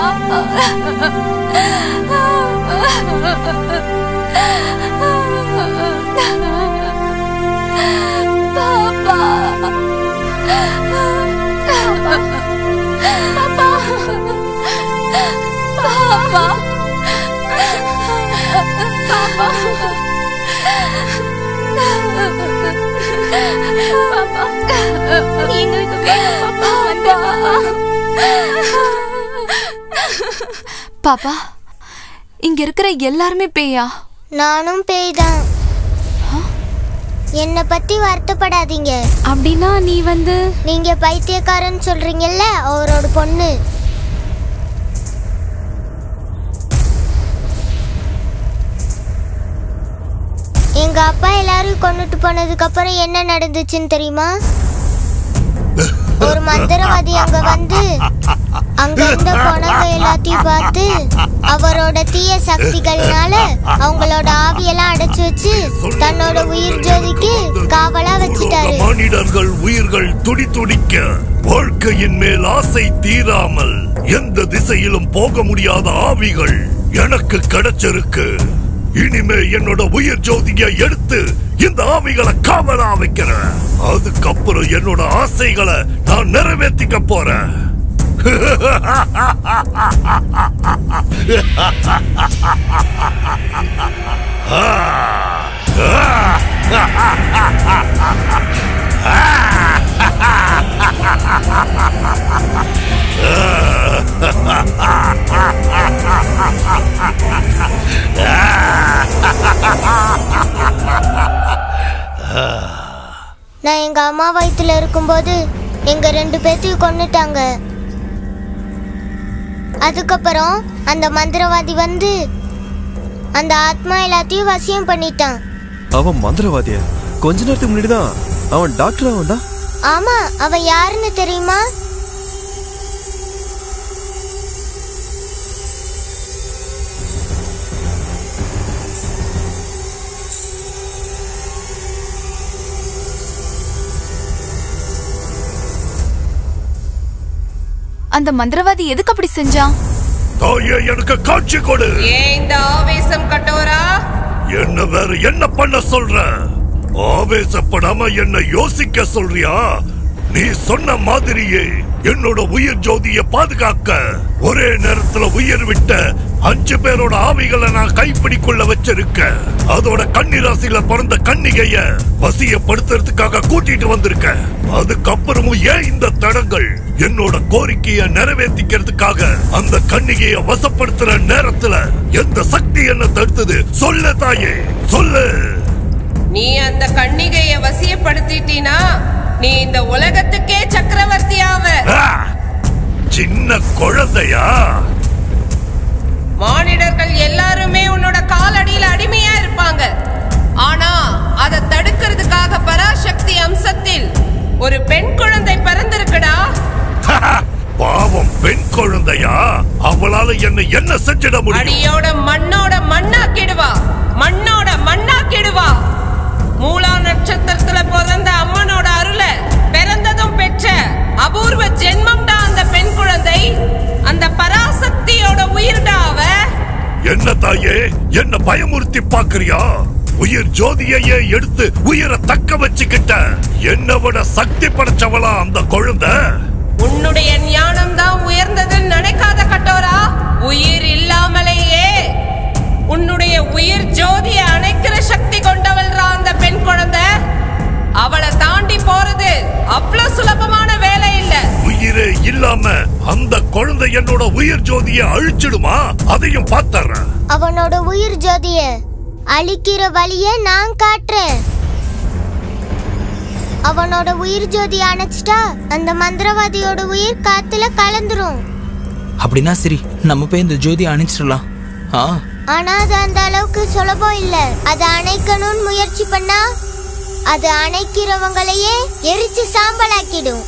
பாப்பா பாப்பா பாப்பா பாப்பா இங்க இருக்கிற எல்லாருமே பேயா? நானும் பேய் தான். என்னை பத்தி வருத்தப்படாதீங்க. அப்படின்னா நீ நீங்க பைத்தியக்காரன் சொல்றீங்கல்ல, அவரோட பொண்ணு. எங்க அப்பா எல்லாரும் கொன்னுட்டு போனதுக்கு அப்புறம் என்ன நடந்துச்சுன்னு தெரியுமா? ஒரு மந்திரவாதி அங்க வந்து அங்க இருந்த பொணங்க எல்லாத்தையும் பார்த்து அவரோட தீய சக்திகள்னால அவங்களோட ஆவியெல்லாம் அடைச்சு வச்சு தன்னோட உயிர் ஜோதிக்கு காவலா வச்சிட்டாரு. மனிதர்கள் உயிர்கள் துடி துடிக்க, வாழ்க்கையின் மேல் ஆசை தீராமல் எந்த திசையிலும் போக முடியாத ஆவிகள் எனக்கு கிடைச்சிருக்கு. இனிமே என்னோட உயிர் ஜோதியை எடுத்து இந்த ஆவிகளை காவலா வைக்கிறேன். அதுக்கப்புறம் என்னோட ஆசைகளை நான் நிறைவேற்றிக்க போறேன். நான் எங்க அம்மா வயித்துல இருக்கும்போது எங்க 2 பேத்தையும் கொன்னுட்டாங்க. அதுக்கப்புறம் அந்த மந்திரவாதி வந்து அந்த ஆத்மா எல்லாத்தையும் வசியம் பண்ணிட்டான். அவன் மந்திரவாதியா? கொஞ்ச நேரத்துக்கு முன்னாடி தான் அவன் டாக்டர் ஆவன்டா. ஆமா, அவன் யாருன்னு தெரியுமா? அந்த மந்திரவாதி எதுக்கு அப்படி செஞ்சான்? தாயே, எனக்கு காட்சி கொடு. ஏன் இந்த ஆவேசம் கட்டோரா? என்ன வேற என்ன பண்ண சொல்ற? ஆவேசப்படாம என்ன யோசிக்க சொல்றியா? நீ சொன்ன மாதிரியே என்னோட உயிர் ஜோதியை பாதுகாக்க ஒரே நேரத்துல உயிர் விட்ட 5 பேரோட ஆவிகளை நான் கைப்பிடிக்குள்ள வச்சிருக்கேன். அதோட கன்னிராசியில பிறந்த கன்னிகைய வசியப்படுத்துறதுக்காக கூட்டிட்டு வந்திருக்கேன். அதுக்கப்புறமும் ஏன் இந்த தடங்கள்? என்னோட கோரிக்கையை நிறைவேற்றிக்கிறதுக்காக அந்த கன்னிகைய வசப்படுத்துற நேரத்துல எந்த சக்தி என்ன தடுத்தது? சொல்லு தாயே, சொல்லு. நீ அந்த கன்னிகைய வசியப்படுத்திட்டீனா நீ இந்த உலகத்துக்கே சக்கரவர்த்தி ஆவ. சின்ன குழந்தையா? மானிடர்கள் எல்லாருமே உன்னோட காலடியில அடிமையா இருப்பாங்க. ஆனா அதை தடுக்கிறதுக்காக பராசக்தி அம்சத்தில் ஒரு பெண் குழந்தை பிறந்திருக்குடா. பாவம், பெண் குழந்தையா? அவளால என்ன செஞ்சிட முடியும்? அடியோட மண்ணோட மண்ணாக்கிடுவா, மண்ணோட மண்ணாக்கிடுவா. மூலா நட்சத்திரத்துல பிறந்த அம்மனோட அருளை பிறந்ததும் பெற்ற அபூர்வ ஜென்மம்டா அந்த பெண் குழந்தை. அந்த பராசக்தியோட உயிர்டா அவ. என்ன தாயே, என்ன பயமுறுத்தி பாக்குறியா? உயிர் ஜோதியையே எடுத்து உயிரை தக்க வச்சுக்கிட்ட என்ன விட சக்தி படைச்சவளா அந்த குழந்தை? உன்னுடைய ஞானம் தான் உயர்ந்ததுன்னு நினைக்காத கட்டோரா. உயிர் இல்லாமலேயே உன்னுடைய உயிர் ஜோதியை அணைக்கிற சக்தி கொண்டவள்ரா அந்த பெண் குழந்தை. அவளை தாண்டி போறது அவ்வளவு சுலபமான வேலை இல்ல. இல்லாம அந்த குழந்தை என்னோட உயிர் ஜோதியை அழிச்சிடுமா? அதையும் பார்த்தறேன். அவனோட உயிர் ஜோதிய அழிக்கிற வழியை நான் காட்டுறேன். அவனோட உயிர் ஜோதியை அணைச்சிட்டா அந்த மந்திரவாதியோட உயிர் காத்துல கலந்துரும். அப்படின்னா சரி, நம்ம போய் இந்த ஜோதியை அணைச்சிடலாம். ஆனா அது அந்த அளவுக்கு சுலபம் இல்ல. அதை அணைக்கணும்னு முயற்சி பண்ணா அது அணைக்கிறவங்களையே எரிச்சு சாம்பலாக்கிடும்.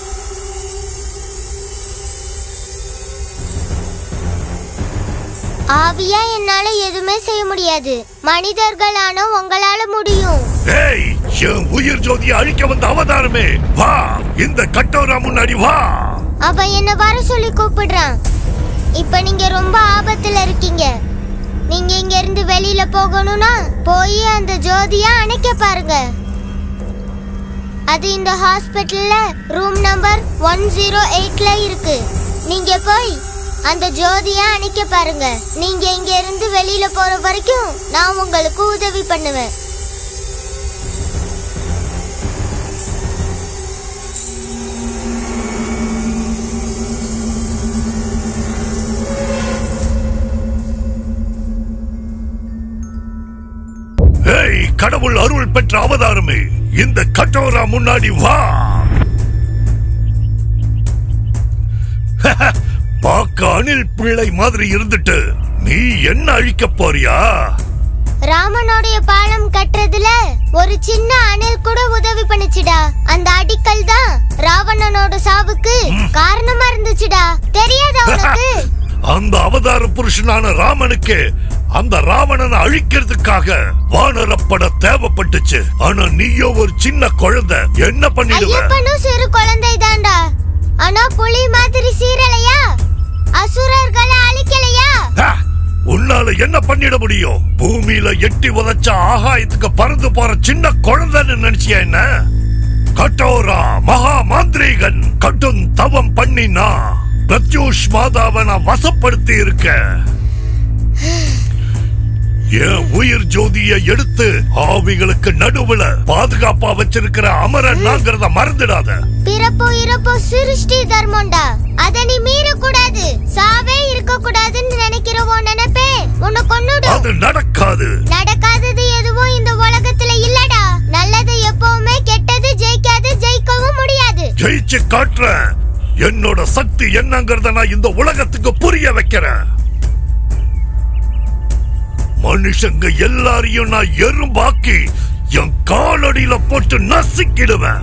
ஆவியா என்னால எதுவுமே செய்ய முடியாது. மனிதர்களான உங்களால முடியும். ஏய், என் உயிர் ஜோதியை அழிக்க வந்த அவதாரமே, வா, இந்த கட்டோரா முன்னாடி வா. அவன் என்ன வர சொல்லி கூப்பிடுறான். இப்ப நீங்க ரொம்ப ஆபத்துல இருக்கீங்க. நீங்க இங்க இருந்து வெளியில போகணும்னா போய் அந்த ஜோதியை அணைக்க பாருங்க. அது இந்த ஹாஸ்பிடல்ல ரூம் நம்பர் 108ல இருக்கு. நீங்க போய் அந்த ஜோதியை அணைக்க பாருங்க. நீங்க இங்க இருந்து வெளியில போற வரைக்கும் நான் உங்களுக்கு உதவி பண்ணுவேன். ஏய், கடவுள் அருள் பெற்ற அவதாரமே, இந்த கட்டோரா முன்னாடி வா. பாக்க அணில் பிள்ளை மாதிரி இருந்துட்டு நீ என்ன அழிக்க போறியா? ராமனோடைய பாலம் கட்டுறதுல ஒரு சின்ன அணில் கூட உதவி பண்ணுச்சுடா. அந்த அடிக்கல் தான் ராவணனோட சாவுக்கு காரணமா இருந்துச்சுடா. தெரியாதா உனக்கு? அந்த அவதார புருஷனான ராமனுக்கு அந்த ராவணனை அழிக்கிறதுக்காக வானரப்பட தேவைப்பட்டுச்சு. ஆனா நீயோ ஒரு சின்ன குழந்தை, என்ன பண்ணிடுவ? ஐயப்பனும் சிறு குழந்தை தான்டா. ஆனா புலி மாதிரி சீரலையா? அசுரர்களை அழிக்கலையா? உன்னால என்ன பண்ணிட முடியும்? பூமியில எட்டி உதைச்ச ஆகாயத்துக்கு பறந்து போற சின்ன குழந்தைன்னு நினைச்சியா என்ன? கட்டோரா மகா மாந்திரீகன் கடும் தவம் பண்ணினா பிரத்யூஷ் மாதாவை நான் வசப்படுத்தி இருக்க. என் உயிர் ஜோதியை எடுத்து ஆவிகளுக்கு நடுவுல பாதுகாப்பா வச்சிருக்கிற அமரன் நாங்கிறத மறந்துடாத. பிறப்பு இறப்பு சிருஷ்டி தர்மம்டா. அத நீ மீற கூடாது. சாவே இருக்க கூடாதுன்னு நினைக்கிறவோ நினைப்பே உன்னை கொன்னுடும். அது நடக்காது. நடக்காதது எதுவும் இந்த உலகத்துல இல்லடா. நல்லது எப்பவுமே கெட்டது ஜெயிக்காது, ஜெயிக்கவும் முடியாது. ஜெயிச்சு காட்டுறேன். என்னோட சக்தி என்னங்கறத நான் இந்த உலகத்துக்கு புரிய வைக்கிறேன். மனுஷங்க எல்லாரையும் நான் எறும்பாக்கி என் காலடியில போட்டு நசுக்கிடுவேன்.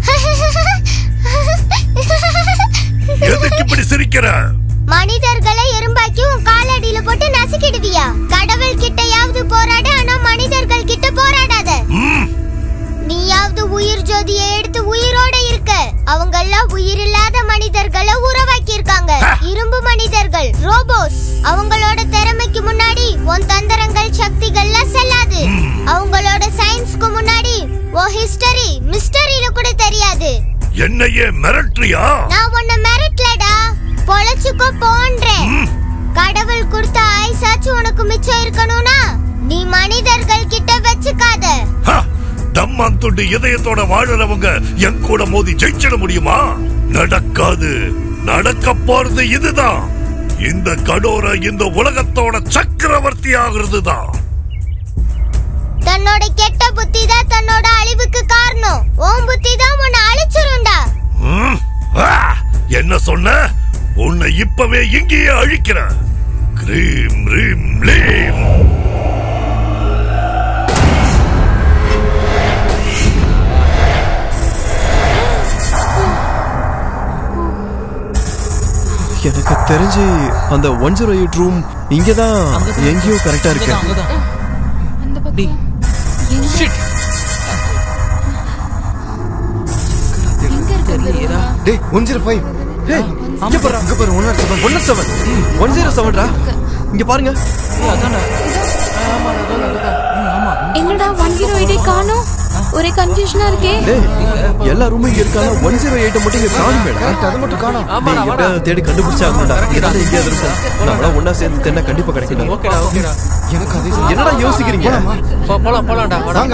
எதுக்கு இப்படி சிரிக்கிற? மனிதர்களை எறும்பாக்கி உன் காலடியில போட்டு நசுக்கிடுவியா? கடவுள் கிட்டயாவது போராட, ஆனா மனிதர்கள் கிட்ட போராடாத. நீயாவது உயிர் ஜோதியை எடுத்து உயிரோட இருக்க. அவங்க எல்லாம் உயிர் இல்லாத மனிதர்களை உருவாக்கி இருக்காங்க. இரும்பு மனிதர்கள், ரோபோஸ். அவங்களோட திறமைக்கு முன்னாடி உன் தந்திரங்கள் சக்திகள்லாம் செல்லாது. அவங்களோட சயின்ஸ்க்கு முன்னாடி உன் ஹிஸ்டரி மிஸ்டரியில கூட தெரியாது. என்னையே மிரட்டுறியா? நான் உன்னை மிரட்டலடா, பொழைச்சுக்கோ போன்றேன். கடவுள் கொடுத்த ஆயுசாச்சும் உனக்கு மிச்சம் இருக்கணும்னா நீ மனிதர்கள் கிட்ட வச்சுக்காத. தம்மாந்துண்டு இதயத்தோட வாழறவங்க என் கூட மோதி ஜெயிச்சிட முடியுமா? நடக்காது. நடக்க போறது இதுதான். இந்த கடோர இந்த உலகத்தோட சக்கரவர்த்தி ஆகுறதுதான். தன்னோட கெட்ட புத்தி தான் தன்னோட அழிவுக்கு காரணம். ஓம் புத்தி தான் உன்னை அழிச்சிருண்டா. என்ன சொன்ன? உன்னை இப்பவே இங்கேயே அழிக்கிறேன். கிரீம் ரீம் லீம். எனக்கு தெரிஞ்சு அந்த 108 ரூம் இங்கதான் எங்கேயோ கரெக்டா இருக்கு. டேய் 105. ஏய் இங்க பாரு, 107 107 டா. இங்க பாருங்க. என்னடா 108 காணோம்? ஒரே கன்ஃபியூஷனா இருக்கே. எல்லா ரூமும் இருக்கான 108 மட்டும் இங்க காணுமே. அது மட்டும் காணோம். எப்படியாவது தேடி கண்டுபிடிச்சாங்கடா. ஏதாவது எங்கேயாவது இருக்கும். நம்மள ஒண்ணா சேர்ந்து தேடினா கண்டிப்பா கிடைக்கும். ஓகேடா ஓகேடா. எனக்கு அதே என்னடா யோசிக்கிறீங்க? போலாம்டா. வாங்க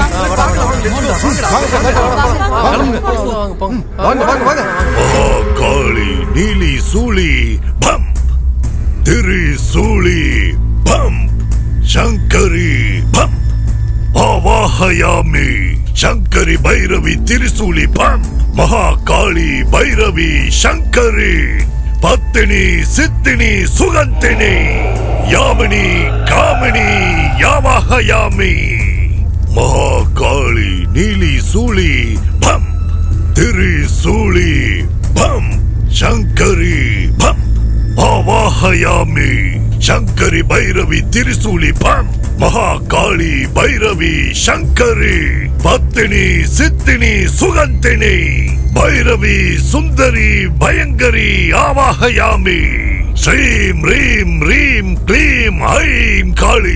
காளி நீலி சூளி பம் திரிசூலி பம் சங்கரி பம் ஆவாஹயாமி சங்கரி பைரவி திரிசூலி பம் மகாகாளி பைரவி சங்கரி பத்தினி சித்தினி சுகந்தினி யாமினி காமினி யாவாஹயாமி மகாகாளி நீலி சூளி பம் திரிசூலி பம் சங்கரி பம் ஆவாஹயாமி சங்கரி பைரவி திரிசூலி பம் மகாகாளி பைரவி சங்கரி பத்தினி சித்தினி சுகந்தினி பைரவி சுந்தரி பயங்கரி ஆவாஹயாமி ஸ்ரீம் ரீம் ரீம் க்ளீம் ஐம் காளி.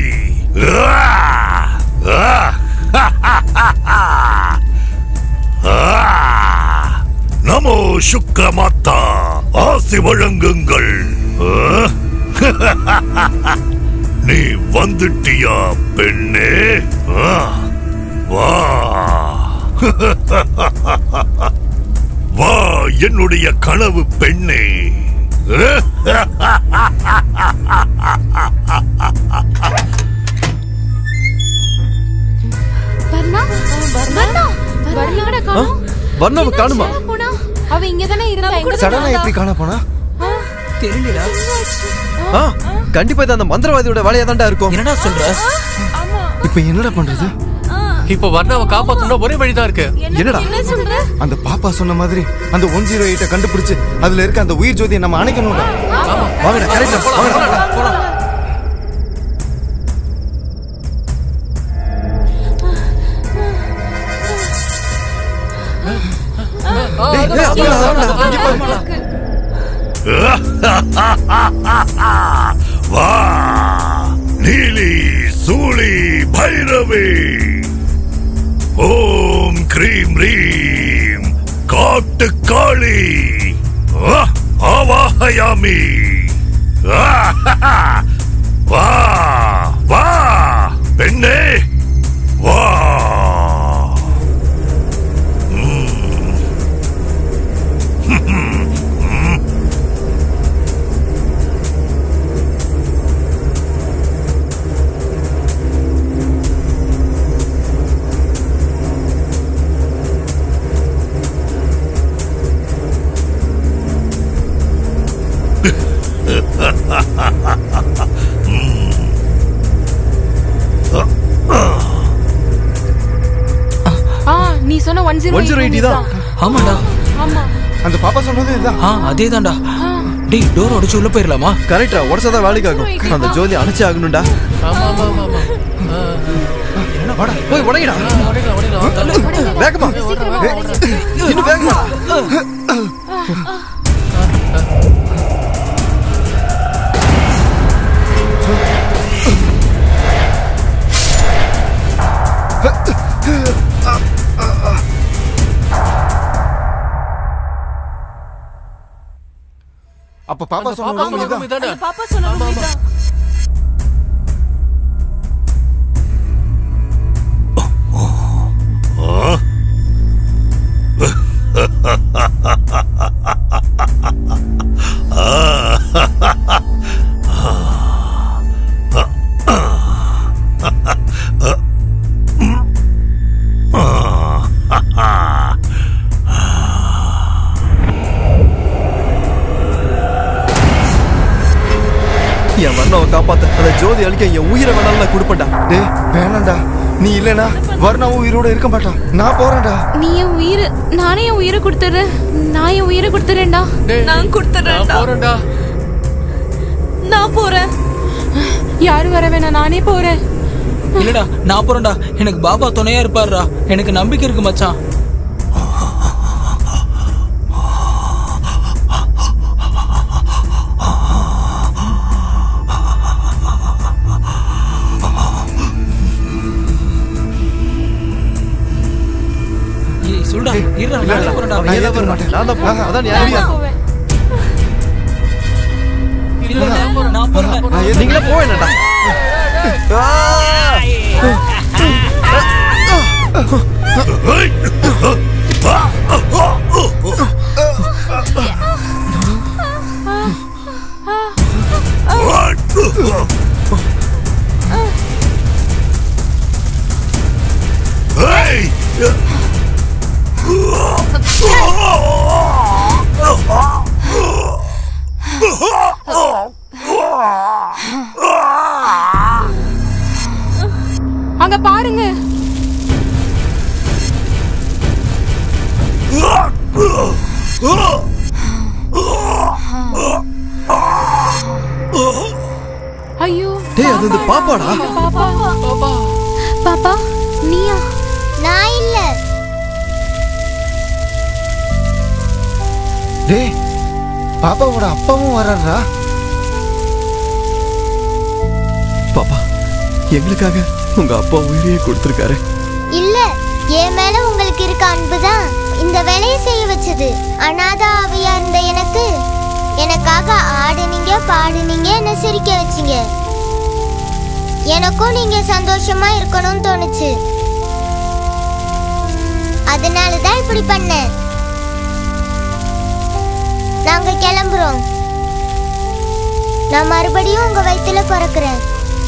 நமோ சுக்ரமாத்தா ஆசி வழங்குங்கள். நீ வந்துட்டியா பெண்ணே? வா வா என்னுடைய கனவு பெண்ணே. வர்ணாவை காணுமா? அவ இங்க தானே இருந்தா. எங்க சடனா எப்படி காண போனா? தெரியலடா. கண்டிப்பா இது அந்த மந்திரவாதியோட வேலையா தான்டா இருக்கும். என்னடா சொல்ற? இப்போ என்னடா பண்றது? இப்போ வர்ணாவை காப்பாத்தணும்னா ஒரே வழிதான் இருக்கு. என்னடா? அந்த பாப்பா சொன்ன மாதிரி அந்த 108 கண்டுபிடிச்சு அதுல இருக்க அந்த உயிர் ஜோதியை நம்ம அணைக்கணும்டா. வாங்கடா கரெக்ட்டா வாங்கடா போலாம். வா நீலி சூளி பைரவி ஓம் கிரீம் ரீம் காட்டு காளி ஆவாஹயாமி. வா வா பெண்ணே வா. நீ சொன்ன 108 தான். ஆமாடா. ஆமா அந்த பாப்பா சொன்னது இதுதான். அதேதான்டா. டேய் டோர் உடைச்சு உள்ள போயிரலாமா? கரெக்ட்டா உடைச்சதா வேலைக்கு ஆகும். அந்த ஜோதி அணைச்சு ஆகணும்டா. ஆமா. என்ன வாடா போய் உடைங்கடா. வேகமா இன்னும் வேகமா. அப்ப பாப்பா சொன்ன இதுதான். பாப்பா சொன்ன இதுதான். என் வர்ணாவை காப்பாத்த அந்த ஜோதி அழிக்க என் உயிரை வேணாலும் நான் கொடுப்பேன்டா. டேய் வேணாம்டா. நீ இல்லனா வர்ணாவும் உயிரோட இருக்க மாட்டான். நான் போறேன்டா. நீ என் உயிர், நானே என் உயிரை கொடுத்துறேன். நான் என் உயிரை கொடுத்துறேன்டா. நான் கொடுத்துறேன்டா. நான் போறேன். யாரும் வர வேணாம், நானே போறேன். இல்லடா நான் போறேன்டா. எனக்கு பாபா துணையா இருப்பாருடா. எனக்கு நம்பிக்கை இருக்கு மச்சான். நான் ஏத்துக்க மாட்டேன். நான் தான் போறேன். அதான் நியாயம். நீங்களே போக என்னடா? அங்க பாருங்க. ஐயோ டேய் அது இந்த பாப்பாடா. பாப்பா நீயா? நான் இல்ல. டேய் பாப்பாவோட அப்பாவும் வர்றாரா? பாப்பா எங்களுக்காக உங்க அப்பா உயிரையே கொடுத்திருக்காரு. இல்ல, என் மேல உங்களுக்கு இருக்க அன்புதான் இந்த வேலையை செய்ய வச்சது. அனாதை ஆவியா இருந்த எனக்காக ஆடுனீங்க, பாடுனீங்க, என்ன சிரிக்க வச்சீங்க. எனக்கும் நீங்க சந்தோஷமா இருக்கணும்னு தோணுச்சு. அதனாலதான் இப்படி பண்ணேன். நாங்க கிளம்புறோம். நான் மறுபடியும் உங்க வயித்துல பிறக்கிறேன்.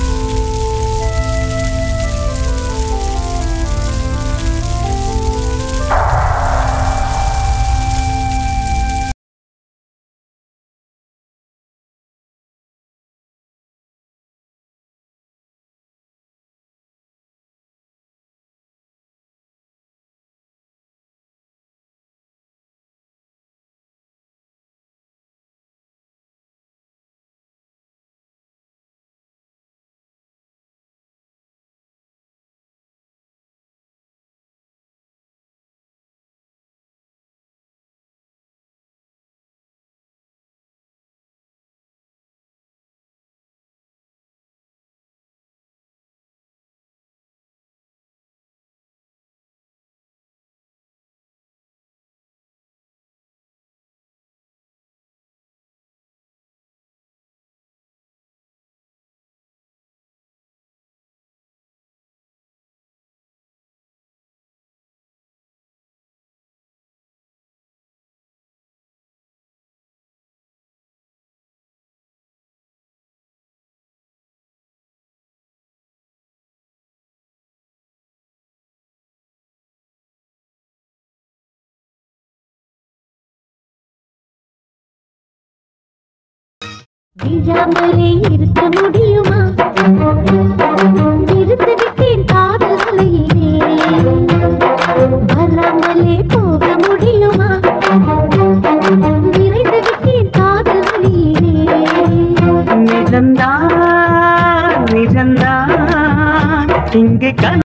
விழாமலே இருக்க முடியுமா? விருத்து விட்டேன் காதல் வலையிலே. வராமலே போக முடியுமா? விரைந்து விட்டேன் காதல் வலையிலே. நிஜந்தான் நிஜந்தான் இங்கே